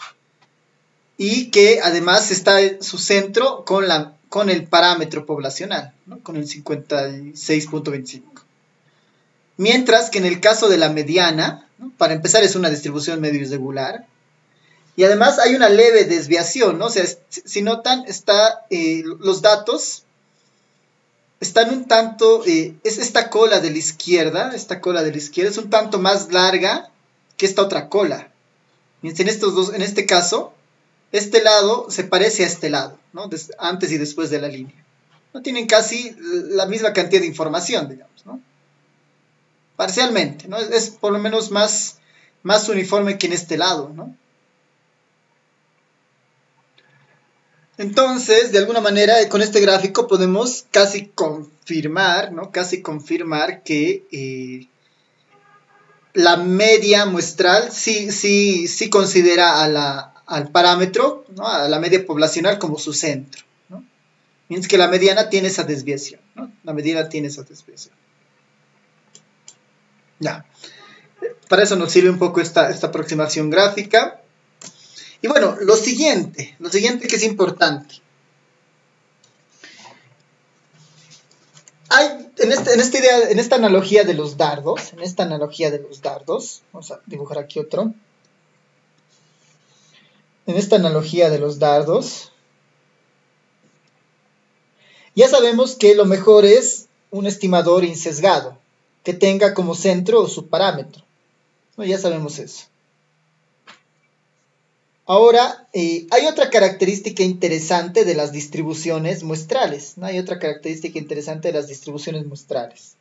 y que además está en su centro con el parámetro poblacional, ¿no? Con el 56.25. Mientras que en el caso de la mediana, ¿no? Para empezar es una distribución medio irregular y además hay una leve desviación, ¿no? O sea, si notan, los datos están un tanto, es esta cola de la izquierda es un tanto más larga que esta otra cola. En este caso, este lado se parece a este lado, ¿no? Antes y después de la línea. No tienen casi la misma cantidad de información, digamos, ¿no? Parcialmente, ¿no? Es por lo menos más uniforme que en este lado, ¿no? Entonces, de alguna manera, con este gráfico podemos casi confirmar, ¿no? Casi confirmar que la media muestral sí considera al parámetro, ¿no? A la media poblacional como su centro, ¿no? Mientras que la mediana tiene esa desviación, ¿no? La mediana tiene esa desviación. Ya. Para eso nos sirve un poco esta aproximación gráfica. Y bueno, lo siguiente que es importante. esta idea, en esta analogía de los dardos, vamos a dibujar aquí otro. En esta analogía de los dardos, ya sabemos que lo mejor es un estimador insesgado, que tenga como centro su parámetro. ¿No? Ya sabemos eso. Ahora, hay otra característica interesante de las distribuciones muestrales. ¿No? Hay otra característica interesante de las distribuciones muestrales.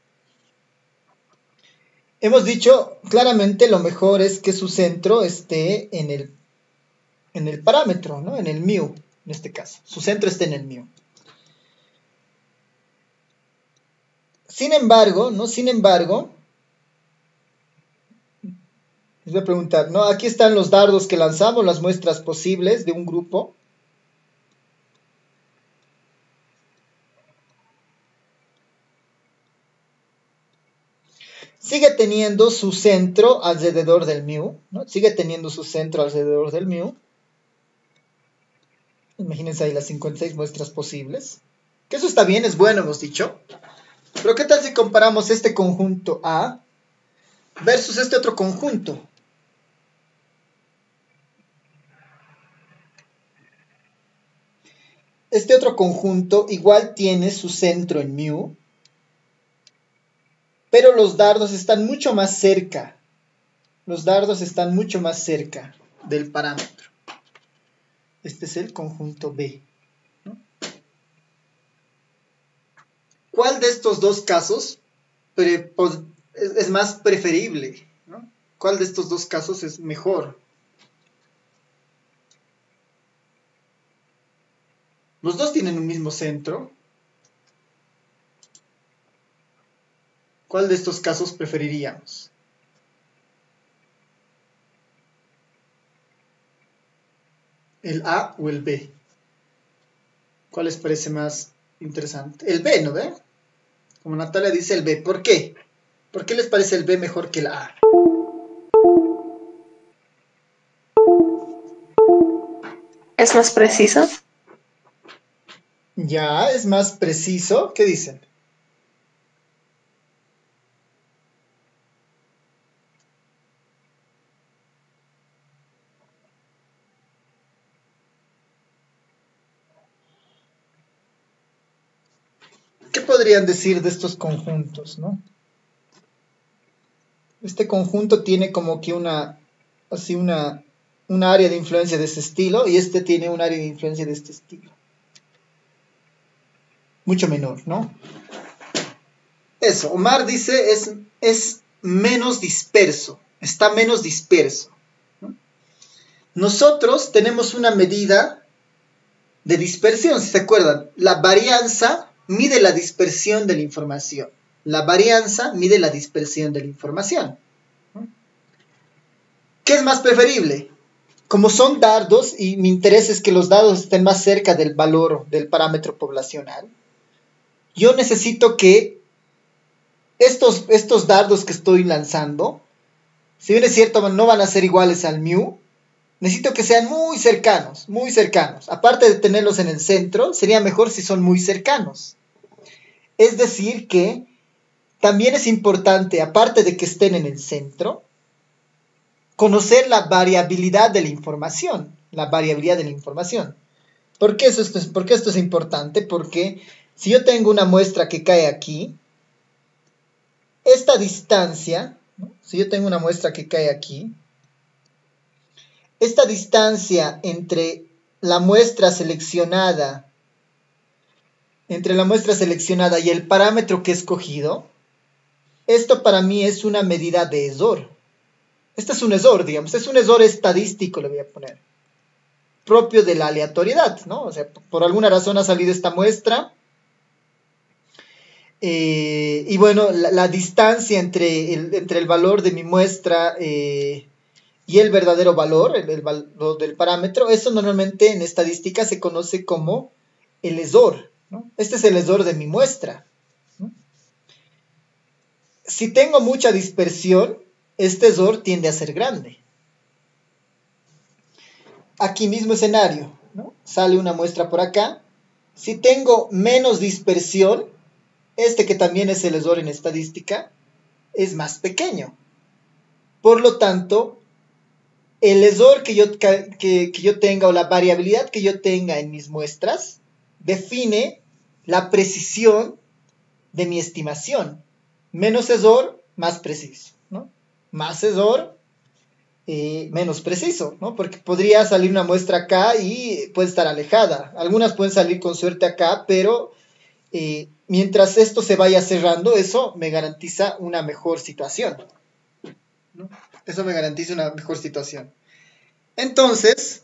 Hemos dicho claramente lo mejor es que su centro esté en el parámetro, ¿no? En el mu, en este caso. Su centro esté en el mu. Sin embargo, les voy a preguntar, ¿no? Aquí están los dardos que lanzamos, las muestras posibles de un grupo. Sigue teniendo su centro alrededor del mu, ¿no? Sigue teniendo su centro alrededor del mu. Imagínense ahí las 56 muestras posibles. Que eso está bien, es bueno, hemos dicho. Pero ¿qué tal si comparamos este conjunto A versus este otro conjunto? Este otro conjunto igual tiene su centro en mu, pero los dardos están mucho más cerca. Los dardos están mucho más cerca del parámetro. Este es el conjunto B, ¿no? ¿Cuál de estos dos casos es más preferible? ¿No? ¿Cuál de estos dos casos es mejor? Los dos tienen un mismo centro. ¿Cuál de estos casos preferiríamos? ¿El A o el B? ¿Cuál les parece más interesante? El B, ¿no ve? Como Natalia dice, el B. ¿Por qué? ¿Por qué les parece el B mejor que el A? ¿Es más preciso? Ya, es más preciso. ¿Qué dicen? ¿Qué podrían decir de estos conjuntos, no? Este conjunto tiene como que una área de influencia de este estilo y este tiene un área de influencia de este estilo. Mucho menor, ¿no? Eso, Omar dice es menos disperso, está menos disperso, ¿no? Nosotros tenemos una medida de dispersión, si se acuerdan. La varianza mide la dispersión de la información. La varianza mide la dispersión de la información. ¿Qué es más preferible? Como son dardos y mi interés es que los dardos estén más cerca del valor del parámetro poblacional, yo necesito que estos dardos que estoy lanzando, si bien es cierto no van a ser iguales al mu, necesito que sean muy cercanos, muy cercanos. Aparte de tenerlos en el centro, sería mejor si son muy cercanos. Es decir que también es importante, aparte de que estén en el centro, conocer la variabilidad de la información. ¿Por qué esto es importante? Porque si yo tengo una muestra que cae aquí, esta distancia, ¿no? Si yo tengo una muestra que cae aquí, esta distancia entre la muestra seleccionada y el parámetro que he escogido, esto para mí es una medida de error. Este es un error, digamos, es un error estadístico, le voy a poner, propio de la aleatoriedad, ¿no? O sea, por alguna razón ha salido esta muestra, y bueno, la distancia entre el valor de mi muestra y el verdadero valor, el valor del parámetro, eso normalmente en estadística se conoce como el error, ¿no? Este es el error de mi muestra, ¿no? Si tengo mucha dispersión, este error tiende a ser grande. Aquí mismo escenario, ¿no? Sale una muestra por acá. Si tengo menos dispersión, este que también es el error en estadística, es más pequeño. Por lo tanto, el error que yo tenga o la variabilidad que yo tenga en mis muestras define la precisión de mi estimación. Menos error, más preciso, ¿no? Más error, menos preciso, ¿no? Porque podría salir una muestra acá y puede estar alejada. Algunas pueden salir con suerte acá, pero mientras esto se vaya cerrando, eso me garantiza una mejor situación, ¿no? Eso me garantiza una mejor situación. Entonces,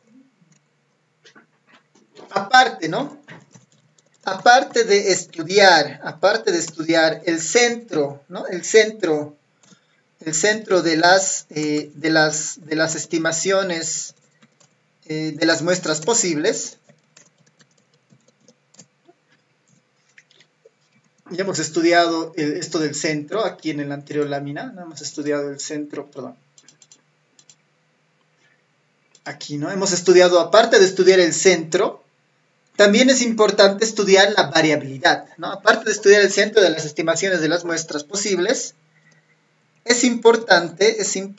aparte, ¿no? Aparte de estudiar el centro, ¿no? El centro de las estimaciones de las muestras posibles. Ya hemos estudiado esto del centro aquí en la anterior lámina. No hemos estudiado el centro, perdón. Aquí, ¿no? Hemos estudiado, aparte de estudiar el centro, también es importante estudiar la variabilidad, ¿no? Aparte de estudiar el centro de las estimaciones de las muestras posibles, es importante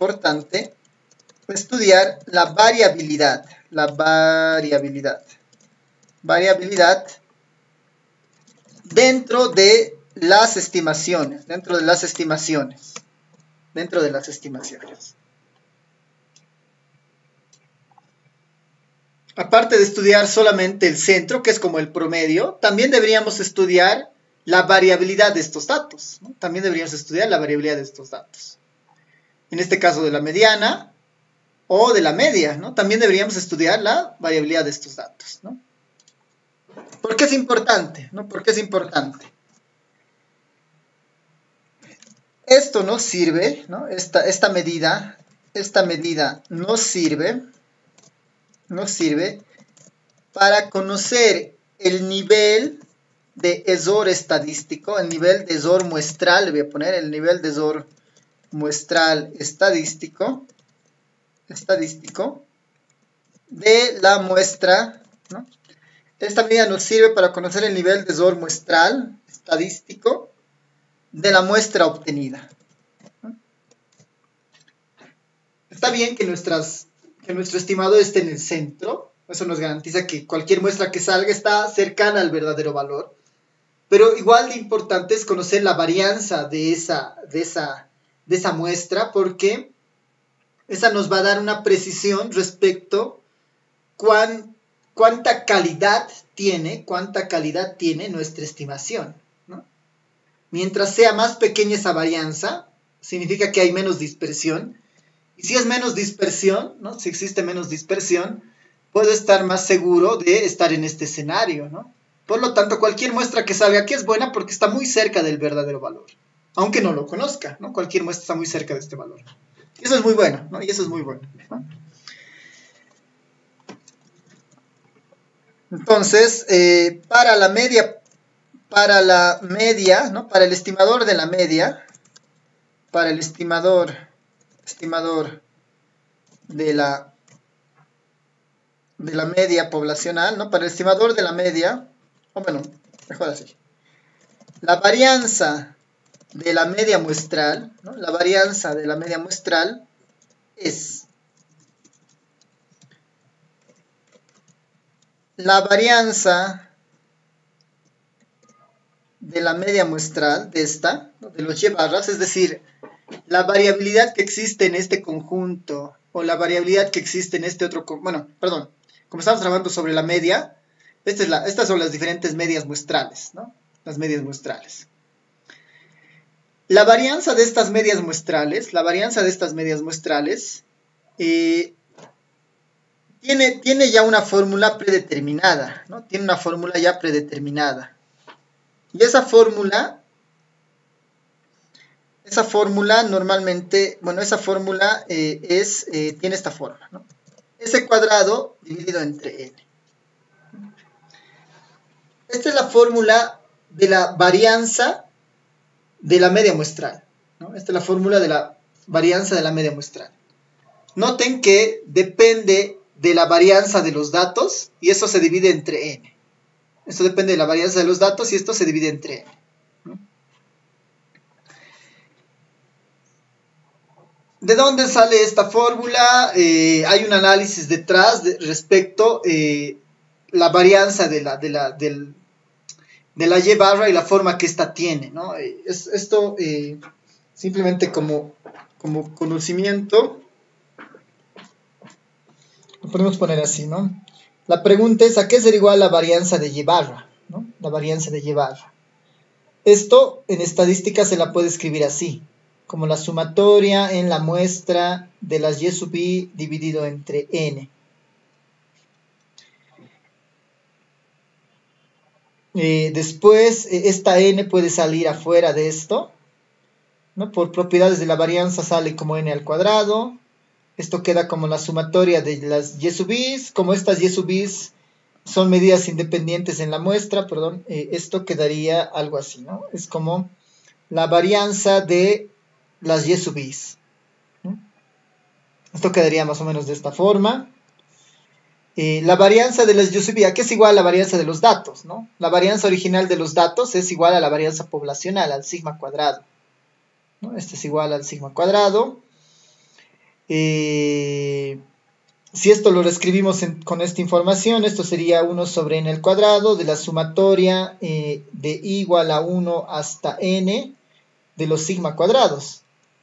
estudiar la variabilidad. Variabilidad dentro de las estimaciones. Aparte de estudiar solamente el centro, que es como el promedio, también deberíamos estudiar la variabilidad de estos datos, ¿no? En este caso de la mediana o de la media, ¿no? También deberíamos estudiar la variabilidad de estos datos, ¿no? ¿Por qué es importante? ¿No? ¿Por qué es importante? Esto nos sirve, ¿no? Esta medida nos sirve para conocer el nivel de error estadístico, el nivel de error muestral, le voy a poner el nivel de error muestral estadístico de la muestra, ¿no? Esta medida nos sirve para conocer el nivel de error muestral estadístico de la muestra obtenida, ¿no? Está bien que nuestro estimador esté en el centro, eso nos garantiza que cualquier muestra que salga está cercana al verdadero valor, pero igual de importante es conocer la varianza de esa muestra, porque esa nos va a dar una precisión respecto cuánta calidad tiene nuestra estimación, ¿no? Mientras sea más pequeña esa varianza, significa que hay menos dispersión. Y si es menos dispersión, ¿no? Si existe menos dispersión, puedo estar más seguro de estar en este escenario, ¿no? Por lo tanto, cualquier muestra que salga aquí es buena porque está muy cerca del verdadero valor. Aunque no lo conozca, ¿no? Cualquier muestra está muy cerca de este valor. Y eso es muy bueno, ¿no? ¿no? Entonces, para la media, ¿no? Para el estimador de la media, para el estimador de la media poblacional, ¿no? Para el estimador de la media, o bueno, mejor así. La varianza de la media muestral, ¿no? La varianza de la media muestral es la varianza de la media muestral de esta, ¿no? De los y-barras, es decir, la variabilidad que existe en este conjunto o la variabilidad que existe en este otro, bueno, perdón, como estamos trabajando sobre la media, estas son las diferentes medias muestrales, ¿no? Las medias muestrales. La varianza de estas medias muestrales, tiene ya una fórmula predeterminada, ¿no? Tiene una fórmula ya predeterminada. Y esa fórmula normalmente, bueno, esa fórmula tiene esta forma, ¿no? S cuadrado dividido entre n. Esta es la fórmula de la varianza de la media muestral, ¿no? Esta es la fórmula de la varianza de la media muestral. Noten que depende de la varianza de los datos y eso se divide entre n. Esto depende de la varianza de los datos y esto se divide entre n, ¿no? ¿De dónde sale esta fórmula? Hay un análisis detrás respecto la varianza de la Y barra y la forma que ésta tiene, ¿no? Esto simplemente como conocimiento, lo podemos poner así, ¿no? La pregunta es, ¿a qué será igual la varianza de Y barra? ¿No? La varianza de Y barra. Esto en estadística se la puede escribir así, como la sumatoria en la muestra de las Y sub i dividido entre n. Después, esta n puede salir afuera de esto, ¿no? Por propiedades de la varianza sale como n al cuadrado. Esto queda como la sumatoria de las Y sub i's. Como estas Y sub i's son medidas independientes en la muestra, perdón, esto quedaría algo así, ¿no? Es como la varianza de las Y sub i's, ¿no? Esto quedaría más o menos de esta forma. La varianza de las Y sub i, ¿a qué es igual a la varianza de los datos, ¿no? La varianza original de los datos es igual a la varianza poblacional, al sigma cuadrado, ¿no? Este es igual al sigma cuadrado. Si esto lo reescribimos con esta información, esto sería 1 sobre n al cuadrado de la sumatoria de igual a 1 hasta n de los sigma cuadrados.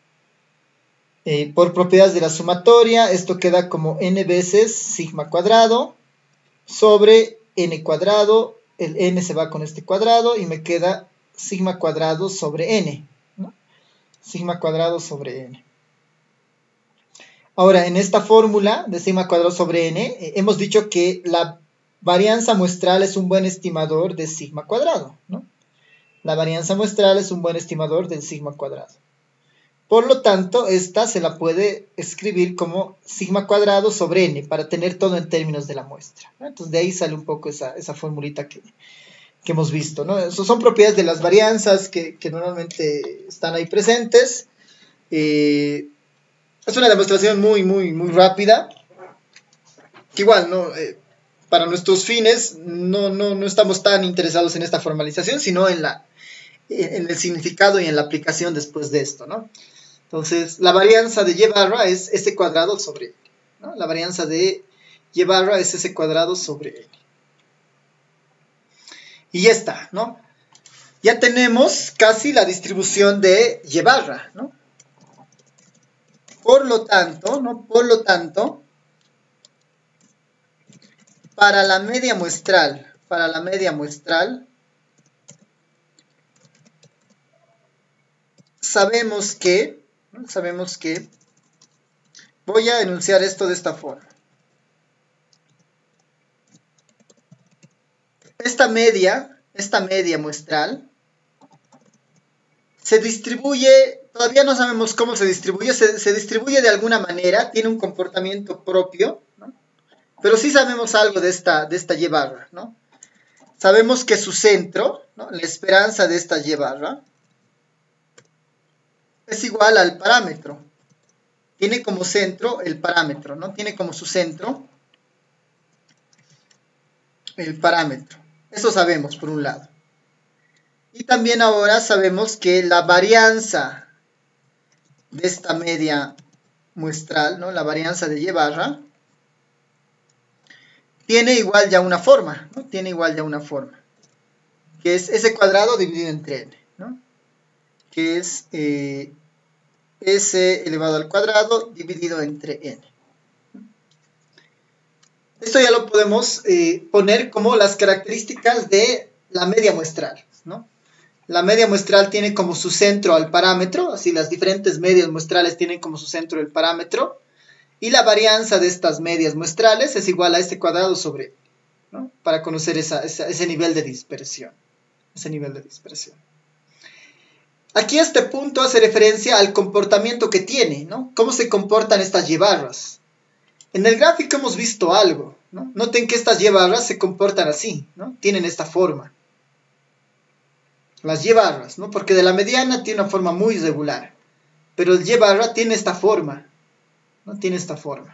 Por propiedades de la sumatoria, esto queda como n veces sigma cuadrado sobre n cuadrado. El n se va con este cuadrado y me queda sigma cuadrado sobre n, ¿no? Sigma cuadrado sobre n. Ahora, en esta fórmula de sigma cuadrado sobre n, hemos dicho que la varianza muestral es un buen estimador de sigma cuadrado, ¿no? La varianza muestral es un buen estimador del sigma cuadrado. Por lo tanto, esta se la puede escribir como sigma cuadrado sobre n, para tener todo en términos de la muestra, ¿no? Entonces, de ahí sale un poco esa formulita que hemos visto, ¿no? Esas son propiedades de las varianzas que normalmente están ahí presentes. Es una demostración muy rápida, que igual, ¿no? Para nuestros fines no estamos tan interesados en esta formalización, sino en el significado y en la aplicación después de esto, ¿no? Entonces, la varianza de Y barra es S cuadrado sobre N, ¿no? La varianza de Y barra es S cuadrado sobre N. Y ya está, ¿no? Ya tenemos casi la distribución de Y barra, ¿no? Por lo tanto, ¿no? Para la media muestral, sabemos que voy a enunciar esto de esta forma. Esta media muestral se distribuye, todavía no sabemos cómo se distribuye, se distribuye de alguna manera, tiene un comportamiento propio, ¿no? Pero sí sabemos algo de esta Y barra, ¿no? Sabemos que su centro, ¿no? La esperanza de esta Y barra es igual al parámetro. Tiene como centro el parámetro, ¿no? Tiene como su centro el parámetro. Eso sabemos por un lado. Y también ahora sabemos que la varianza de esta media muestral, ¿no? La varianza de Y barra, tiene igual ya una forma, ¿no? Tiene igual ya una forma, que es S cuadrado dividido entre n, ¿no? Que es S elevado al cuadrado dividido entre n. Esto ya lo podemos poner como las características de la media muestral, ¿no? La media muestral tiene como su centro al parámetro, así las diferentes medias muestrales tienen como su centro el parámetro, y la varianza de estas medias muestrales es igual a este cuadrado sobre, ¿no? Para conocer ese nivel de dispersión. Aquí este punto hace referencia al comportamiento que tiene, ¿no? Cómo se comportan estas Y barras. En el gráfico hemos visto algo, ¿no? Noten que estas Y barras se comportan así, ¿no? Tienen esta forma. Las Y barras, ¿no? Porque de la mediana tiene una forma muy irregular. Pero el Y barra tiene esta forma, ¿no? Tiene esta forma.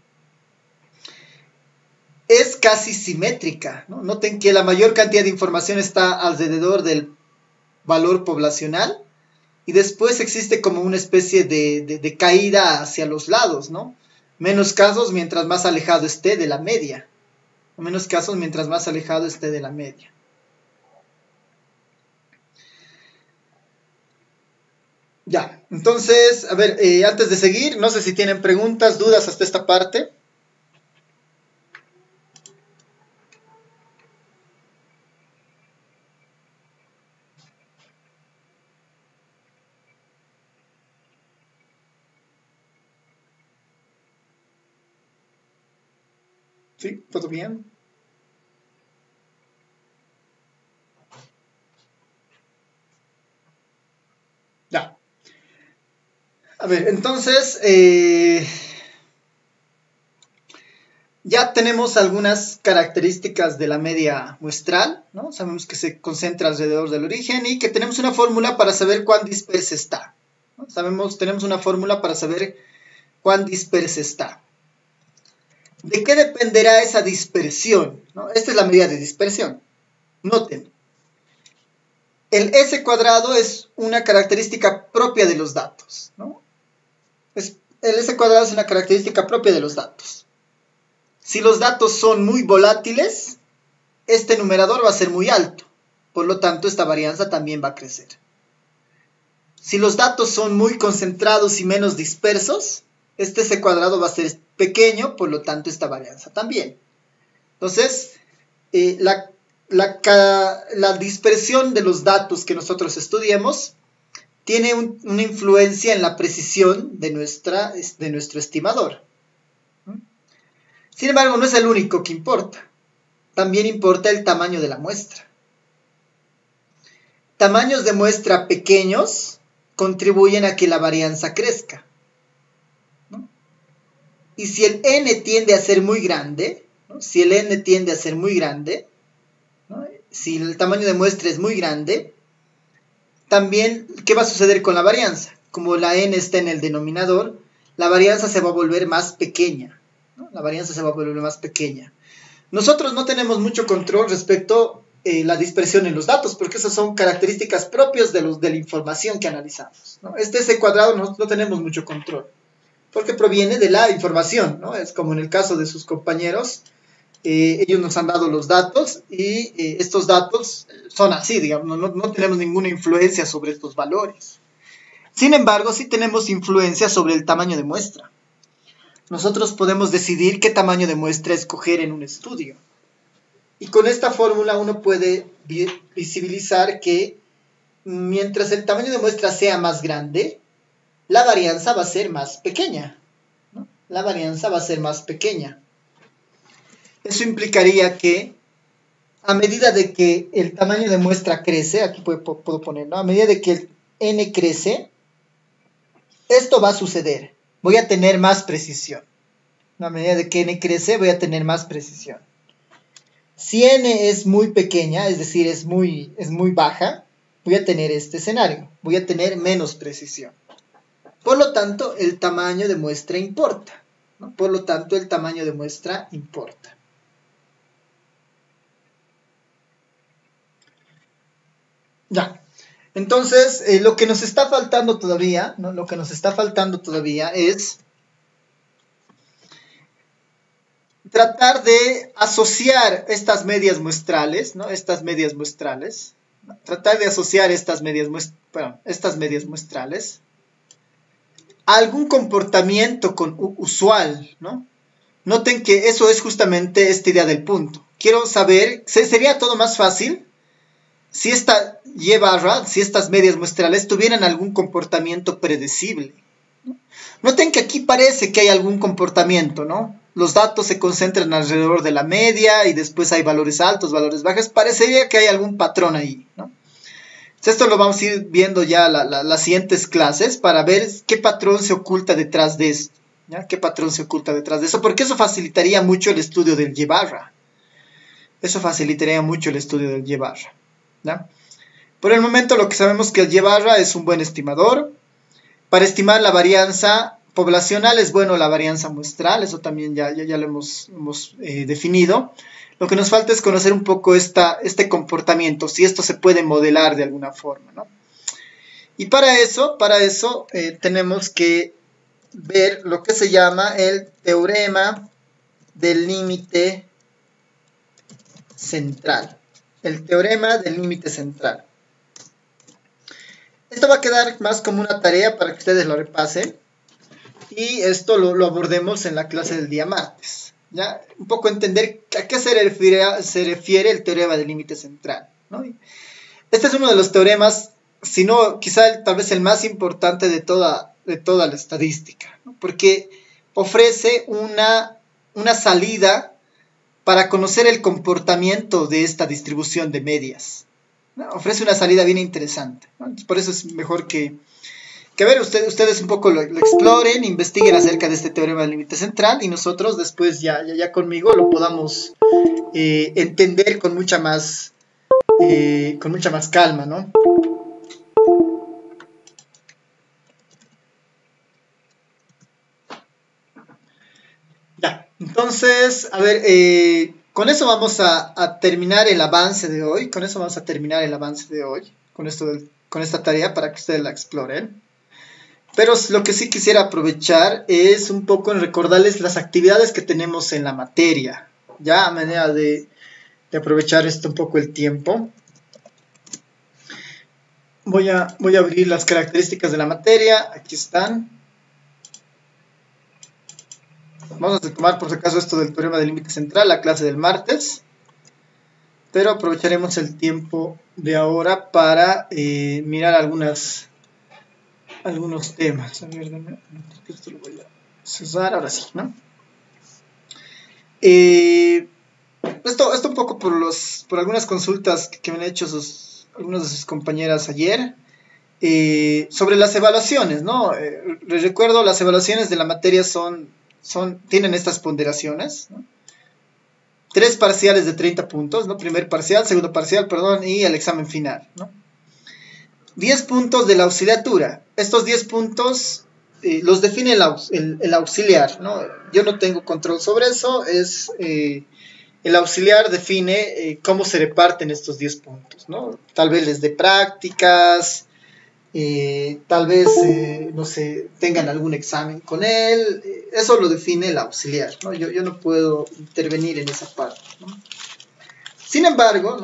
Es casi simétrica, ¿no? Noten que la mayor cantidad de información está alrededor del valor poblacional y después existe como una especie de caída hacia los lados, ¿no? Menos casos mientras más alejado esté de la media. O menos casos mientras más alejado esté de la media. Ya, entonces, a ver, antes de seguir, no sé si tienen preguntas, dudas hasta esta parte. ¿Sí? ¿Todo bien? Ya. A ver, entonces, ya tenemos algunas características de la media muestral, ¿no? Sabemos que se concentra alrededor del origen y que tenemos una fórmula para saber cuán dispersa está, ¿no? Tenemos una fórmula para saber cuán dispersa está. ¿De qué dependerá esa dispersión? ¿No? Esta es la medida de dispersión. Noten, el S cuadrado es una característica propia de los datos, ¿no? El S cuadrado es una característica propia de los datos. Si los datos son muy volátiles, este numerador va a ser muy alto. Por lo tanto, esta varianza también va a crecer. Si los datos son muy concentrados y menos dispersos, este C cuadrado va a ser pequeño, por lo tanto, esta varianza también. Entonces, la dispersión de los datos que nosotros estudiemos tiene una influencia en la precisión de nuestro estimador. Sin embargo, no es el único que importa. También importa el tamaño de la muestra. Tamaños de muestra pequeños contribuyen a que la varianza crezca, ¿no? Y si el n tiende a ser muy grande, ¿no? Si el n tiende a ser muy grande, ¿no? Si el tamaño de muestra es muy grande, también, ¿qué va a suceder con la varianza? Como la n está en el denominador, la varianza se va a volver más pequeña, ¿no? La varianza se va a volver más pequeña. Nosotros no tenemos mucho control respecto a la dispersión en los datos, porque esas son características propias de la información que analizamos, ¿no? Este S cuadrado no tenemos mucho control, porque proviene de la información, ¿no? Es como en el caso de sus compañeros, ellos nos han dado los datos y estos datos son así, digamos, no tenemos ninguna influencia sobre estos valores. Sin embargo, sí tenemos influencia sobre el tamaño de muestra. Nosotros podemos decidir qué tamaño de muestra escoger en un estudio. Y con esta fórmula uno puede visibilizar que mientras el tamaño de muestra sea más grande, la varianza va a ser más pequeña, ¿no? La varianza va a ser más pequeña. Eso implicaría que a medida de que el tamaño de muestra crece, aquí puedo poner, ¿no? A medida de que el n crece, esto va a suceder. Voy a tener más precisión. A medida de que n crece, voy a tener más precisión. Si n es muy pequeña, es decir, es muy baja, voy a tener este escenario. Voy a tener menos precisión. Por lo tanto, el tamaño de muestra importa, ¿no? Por lo tanto, el tamaño de muestra importa. Ya. Entonces, lo que nos está faltando todavía, ¿no? Lo que nos está faltando todavía es tratar de asociar estas medias muestrales, ¿no? Estas medias muestrales. Tratar de asociar estas medias muestrales a algún comportamiento usual, ¿no? Noten que eso es justamente esta idea del punto. Quiero saber, sería todo más fácil si esta y barra, si estas medias muestrales tuvieran algún comportamiento predecible, ¿no? Noten que aquí parece que hay algún comportamiento, ¿no? Los datos se concentran alrededor de la media y después hay valores altos, valores bajos. Parecería que hay algún patrón ahí, ¿no? Entonces esto lo vamos a ir viendo ya las siguientes clases para ver qué patrón se oculta detrás de esto, ¿ya? ¿Qué patrón se oculta detrás de eso? Porque eso facilitaría mucho el estudio del y barra. Eso facilitaría mucho el estudio del y barra, ¿ya? Por el momento lo que sabemos es que el y barra es un buen estimador. Para estimar la varianza poblacional es bueno la varianza muestral, eso también ya lo hemos definido. Lo que nos falta es conocer un poco este comportamiento, si esto se puede modelar de alguna forma, ¿no? Y para eso tenemos que ver lo que se llama el teorema del límite central. El teorema del límite central. Esto va a quedar más como una tarea para que ustedes lo repasen. Y esto lo abordemos en la clase del día martes. ¿Ya? Un poco entender a qué se refiere el teorema del límite central, ¿no? Este es uno de los teoremas, si no, quizá tal vez el más importante de toda la estadística, ¿no? Porque ofrece una salida para conocer el comportamiento de esta distribución de medias, ¿no? Ofrece una salida bien interesante, ¿no? Por eso es mejor que a ver, ustedes un poco lo exploren, investiguen acerca de este teorema del límite central y nosotros después ya conmigo lo podamos entender con mucha más calma, ¿no? Ya, entonces, a ver, con eso vamos a terminar el avance de hoy, con esta tarea para que ustedes la exploren. Pero lo que sí quisiera aprovechar es un poco en recordarles las actividades que tenemos en la materia, ya a manera de aprovechar un poco el tiempo. Voy a abrir las características de la materia, aquí están. Vamos a tomar por si acaso esto del teorema del límite central, la clase del martes. Pero aprovecharemos el tiempo de ahora para mirar algunos temas. A ver, esto lo voy a cesar, ahora sí, ¿no? Esto un poco por algunas consultas que me han hecho algunas de sus compañeras ayer sobre las evaluaciones, ¿no? Les recuerdo, las evaluaciones de la materia tienen estas ponderaciones, ¿no? 3 parciales de 30 puntos, ¿no? Primer parcial, segundo parcial, perdón, y el examen final, ¿no? 10 puntos de la auxiliatura. Estos 10 puntos los define el auxiliar, ¿no? Yo no tengo control sobre eso, el auxiliar define cómo se reparten estos 10 puntos, ¿no? Tal vez les dé prácticas, tal vez, no sé, tengan algún examen con él, eso lo define el auxiliar, ¿no? Yo no puedo intervenir en esa parte, ¿no? Sin embargo,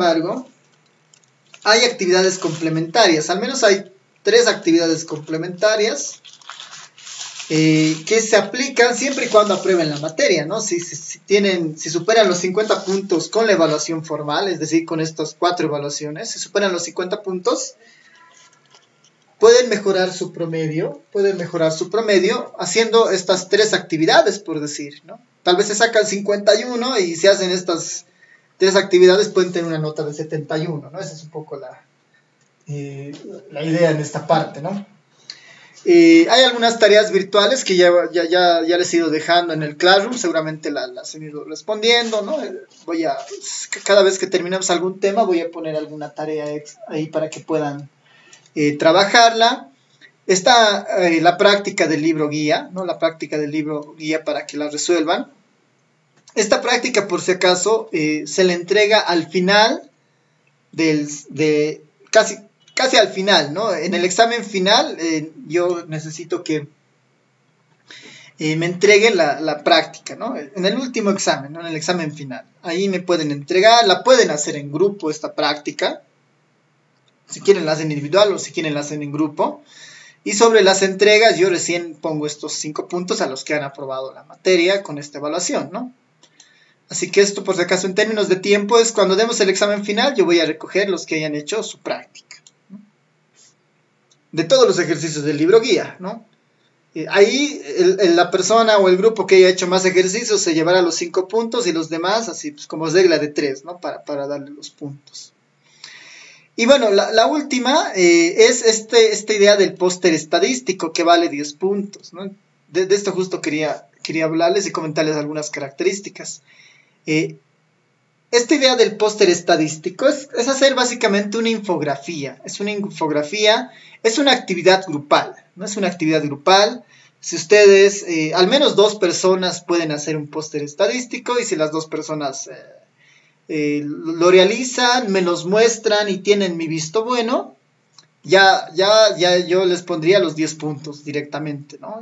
hay actividades complementarias, al menos hay 3 actividades complementarias que se aplican siempre y cuando aprueben la materia, ¿no? Si superan los 50 puntos con la evaluación formal, es decir, con estas 4 evaluaciones, si superan los 50 puntos, pueden mejorar su promedio haciendo estas 3 actividades, por decir, ¿no? Tal vez se sacan 51 y si hacen estas 3 actividades pueden tener una nota de 71, ¿no? Esa es un poco la idea en esta parte, ¿no? Hay algunas tareas virtuales que ya les he ido dejando en el Classroom, seguramente las he ido respondiendo, ¿no? Cada vez que terminemos algún tema voy a poner alguna tarea ahí para que puedan trabajarla. Está la práctica del libro guía, ¿no? La práctica del libro guía para que la resuelvan. Esta práctica, por si acaso, se le entrega al final casi al final, ¿no? En el examen final, yo necesito que me entreguen la práctica, ¿no? En el último examen, ¿no? En el examen final. Ahí me pueden entregar, la pueden hacer en grupo esta práctica. Si quieren la hacen individual o si quieren la hacen en grupo. Y sobre las entregas, yo recién pongo estos 5 puntos a los que han aprobado la materia con esta evaluación, ¿no? Así que esto, por si acaso, en términos de tiempo, es cuando demos el examen final, yo voy a recoger los que hayan hecho su práctica, ¿no? De todos los ejercicios del libro guía, ¿no? Ahí la persona o el grupo que haya hecho más ejercicios se llevará los 5 puntos y los demás, así pues, como regla de 3, ¿no? Para darle los puntos. Y bueno, la última es esta idea del póster estadístico que vale 10 puntos, ¿no? De esto justo quería hablarles y comentarles algunas características. Esta idea del póster estadístico es hacer básicamente una infografía. Es una actividad grupal, ¿no? Es una actividad grupal. Si ustedes, al menos 2 personas pueden hacer un póster estadístico y si las 2 personas lo realizan, me los muestran y tienen mi visto bueno, ya yo les pondría los 10 puntos directamente, ¿no?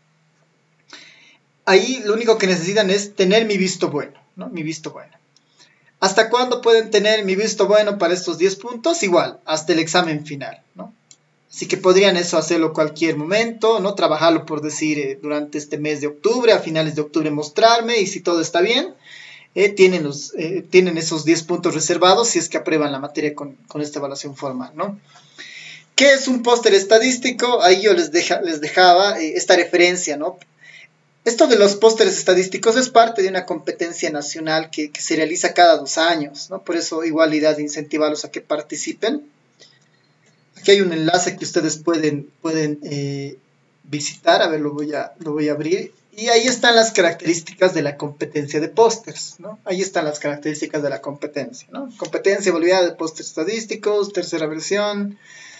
Ahí lo único que necesitan es tener mi visto bueno, ¿no? Mi visto bueno. ¿Hasta cuándo pueden tener mi visto bueno para estos 10 puntos? Igual, hasta el examen final, ¿no? Así que podrían eso hacerlo cualquier momento, ¿no? Trabajarlo, por decir, durante este mes de octubre, a finales de octubre mostrarme, y si todo está bien, tienen esos 10 puntos reservados si es que aprueban la materia con esta evaluación formal, ¿no? ¿Qué es un póster estadístico? Ahí yo les dejaba esta referencia, ¿no? Esto de los pósteres estadísticos es parte de una competencia nacional que se realiza cada 2 años, ¿no? Por eso igual la idea de incentivarlos a que participen. Aquí hay un enlace que ustedes pueden visitar, a ver, lo voy a abrir. Y ahí están las características de la competencia de pósters, ¿no? Ahí están las características de la competencia, ¿no? Competencia boliviana de pósters estadísticos, tercera versión,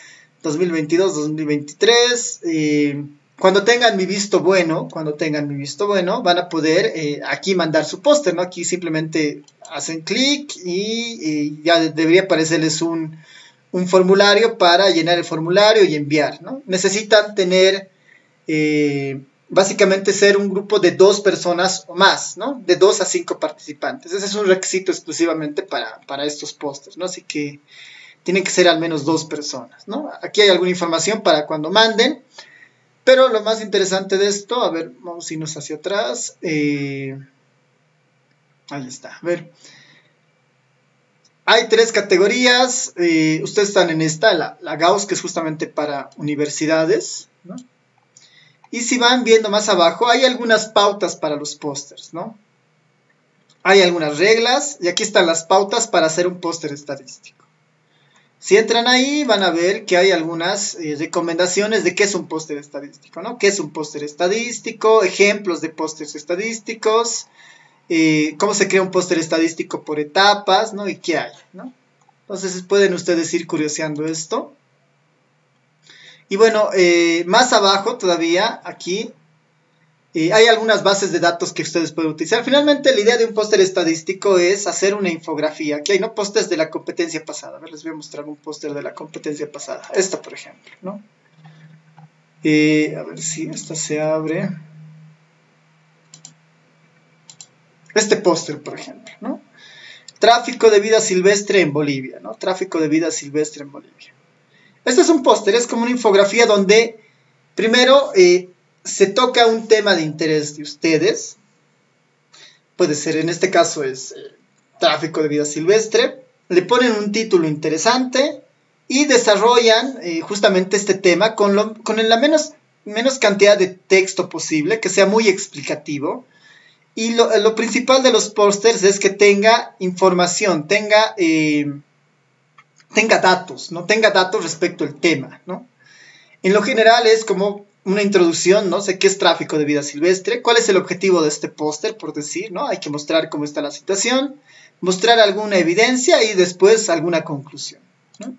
2022-2023. Cuando tengan mi visto bueno, van a poder aquí mandar su póster, ¿no? Aquí simplemente hacen clic y ya debería aparecerles un formulario para llenar el formulario y enviar, ¿no? Necesitan tener, básicamente ser un grupo de 2 personas o más, ¿no? De 2 a 5 participantes. Ese es un requisito exclusivamente para estos pósters, ¿no? Así que tienen que ser al menos 2 personas, ¿no? Aquí hay alguna información para cuando manden. Pero lo más interesante de esto, a ver, vamos a irnos hacia atrás. Ahí está, a ver. Hay 3 categorías. Ustedes están en esta, la Gauss, que es justamente para universidades, ¿no? Y si van viendo más abajo, hay algunas pautas para los pósters, ¿no? Hay algunas reglas, y aquí están las pautas para hacer un póster estadístico. Si entran ahí, van a ver que hay algunas recomendaciones de qué es un póster estadístico, ¿no? ¿Qué es un póster estadístico? Ejemplos de pósters estadísticos, cómo se crea un póster estadístico por etapas, ¿no? Y qué hay, ¿no? Entonces pueden ustedes ir curioseando esto. Y bueno, más abajo todavía, aquí, hay algunas bases de datos que ustedes pueden utilizar. Finalmente, la idea de un póster estadístico es hacer una infografía. Aquí hay, ¿no? Pósters de la competencia pasada. A ver, les voy a mostrar un póster de la competencia pasada. Esta, por ejemplo, ¿no? A ver si esta se abre. Este póster, por ejemplo, ¿no? Tráfico de vida silvestre en Bolivia, ¿no? Tráfico de vida silvestre en Bolivia. Este es un póster, es como una infografía donde, primero, se toca un tema de interés de ustedes. Puede ser, en este caso es tráfico de vida silvestre. Le ponen un título interesante y desarrollan justamente este tema con la menos cantidad de texto posible, que sea muy explicativo. Y lo principal de los pósters es que tenga información, tenga datos, ¿no? Tenga datos respecto al tema, ¿no? En lo general es como una introducción, no sé qué es tráfico de vida silvestre, cuál es el objetivo de este póster, por decir, ¿no? Hay que mostrar cómo está la situación, mostrar alguna evidencia y después alguna conclusión, ¿no?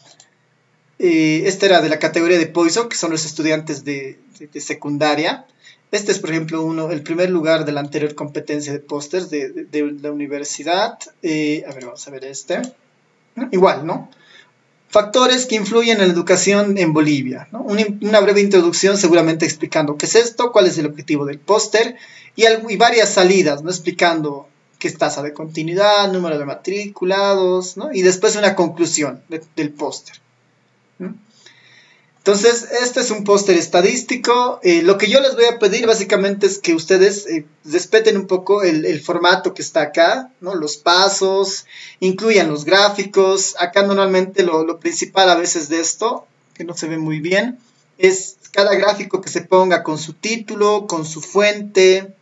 Este era de la categoría de Poison, que son los estudiantes de secundaria. Este es, por ejemplo, el primer lugar de la anterior competencia de pósters de la universidad. A ver, vamos a ver este. Igual, ¿no? Factores que influyen en la educación en Bolivia, ¿no? Una breve introducción seguramente explicando qué es esto, cuál es el objetivo del póster y varias salidas, ¿no? Explicando qué es tasa de continuidad, número de matriculados, ¿no? Y después una conclusión del póster, ¿no? Entonces, este es un póster estadístico. Lo que yo les voy a pedir básicamente es que ustedes respeten un poco el formato que está acá, ¿no? Los pasos, incluyan los gráficos. Acá normalmente lo principal a veces de esto, que no se ve muy bien, es cada gráfico que se ponga con su título, con su fuente.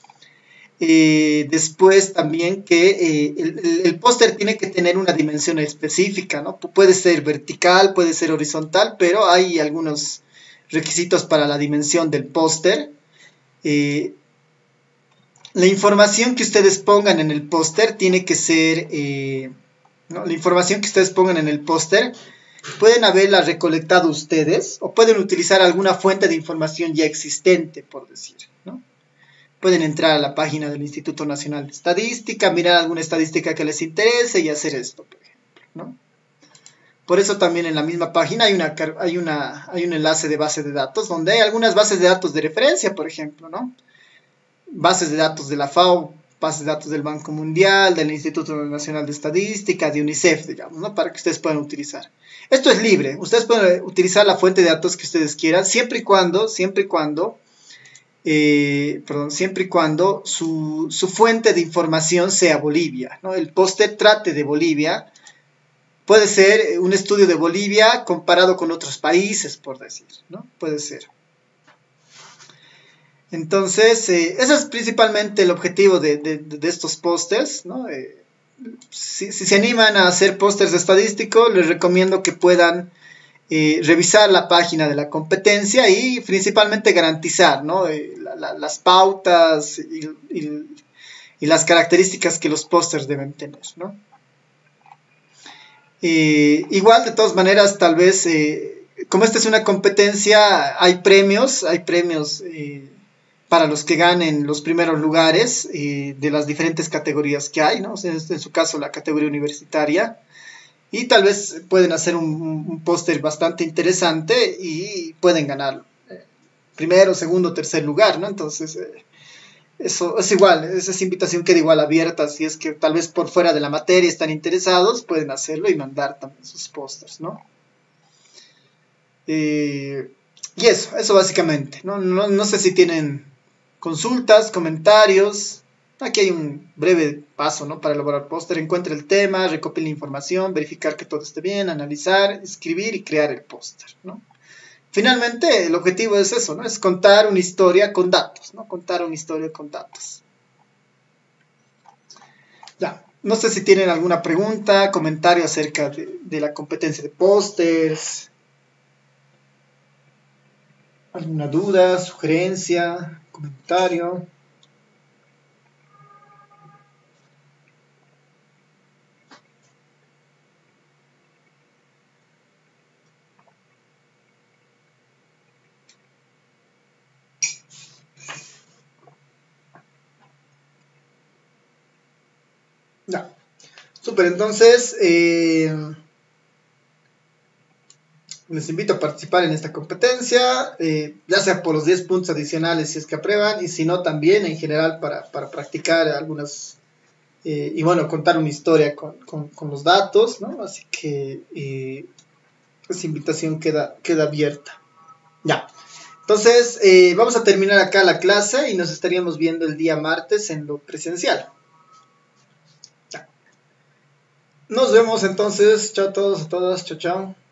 Después también que el póster tiene que tener una dimensión específica, ¿no? Puede ser vertical, puede ser horizontal, pero hay algunos requisitos para la dimensión del póster. La información que ustedes pongan en el póster tiene que ser, ¿no? La información que ustedes pongan en el póster pueden haberla recolectado ustedes o pueden utilizar alguna fuente de información ya existente, por decir, ¿no? Pueden entrar a la página del Instituto Nacional de Estadística, mirar alguna estadística que les interese y hacer esto, por ejemplo, ¿no? Por eso también en la misma página hay un enlace de base de datos, donde hay algunas bases de datos de referencia, por ejemplo, ¿no? Bases de datos de la FAO, bases de datos del Banco Mundial, del Instituto Nacional de Estadística, de UNICEF, digamos, ¿no? Para que ustedes puedan utilizar. Esto es libre, ustedes pueden utilizar la fuente de datos que ustedes quieran, siempre y cuando su fuente de información sea Bolivia, ¿no? El póster trate de Bolivia, puede ser un estudio de Bolivia comparado con otros países, por decir, ¿no? Puede ser. Entonces, ese es principalmente el objetivo de estos pósters, ¿no? Si se animan a hacer pósters estadísticos, les recomiendo que puedan revisar la página de la competencia y principalmente garantizar, ¿no? Las pautas y las características que los pósters deben tener, ¿no? Igual, de todas maneras, tal vez, como esta es una competencia, hay premios para los que ganen los primeros lugares de las diferentes categorías que hay, ¿no? O sea, en su caso, la categoría universitaria. Y tal vez pueden hacer un póster bastante interesante y pueden ganar primero, segundo, tercer lugar, ¿no? Entonces, eso es igual, esa invitación queda igual abierta. Si es que tal vez por fuera de la materia están interesados, pueden hacerlo y mandar también sus pósters, ¿no? Y eso básicamente, ¿no? No sé si tienen consultas, comentarios. Aquí hay un breve paso, ¿no? Para elaborar póster. Encuentre el tema, recopile información, verificar que todo esté bien, analizar, escribir y crear el póster, ¿no? Finalmente, el objetivo es eso, ¿no? Es contar una historia con datos, ¿no? Contar una historia con datos. Ya, no sé si tienen alguna pregunta, comentario acerca de la competencia de pósters. ¿Alguna duda, sugerencia, comentario? Ya, súper, entonces les invito a participar en esta competencia, ya sea por los 10 puntos adicionales si es que aprueban, y si no también en general para practicar algunas, y bueno, contar una historia con los datos, ¿no? Así que esa invitación queda abierta. Ya, entonces vamos a terminar acá la clase y nos estaríamos viendo el día martes en lo presencial. Nos vemos entonces. Chao a todos, a todas. Chao, chao.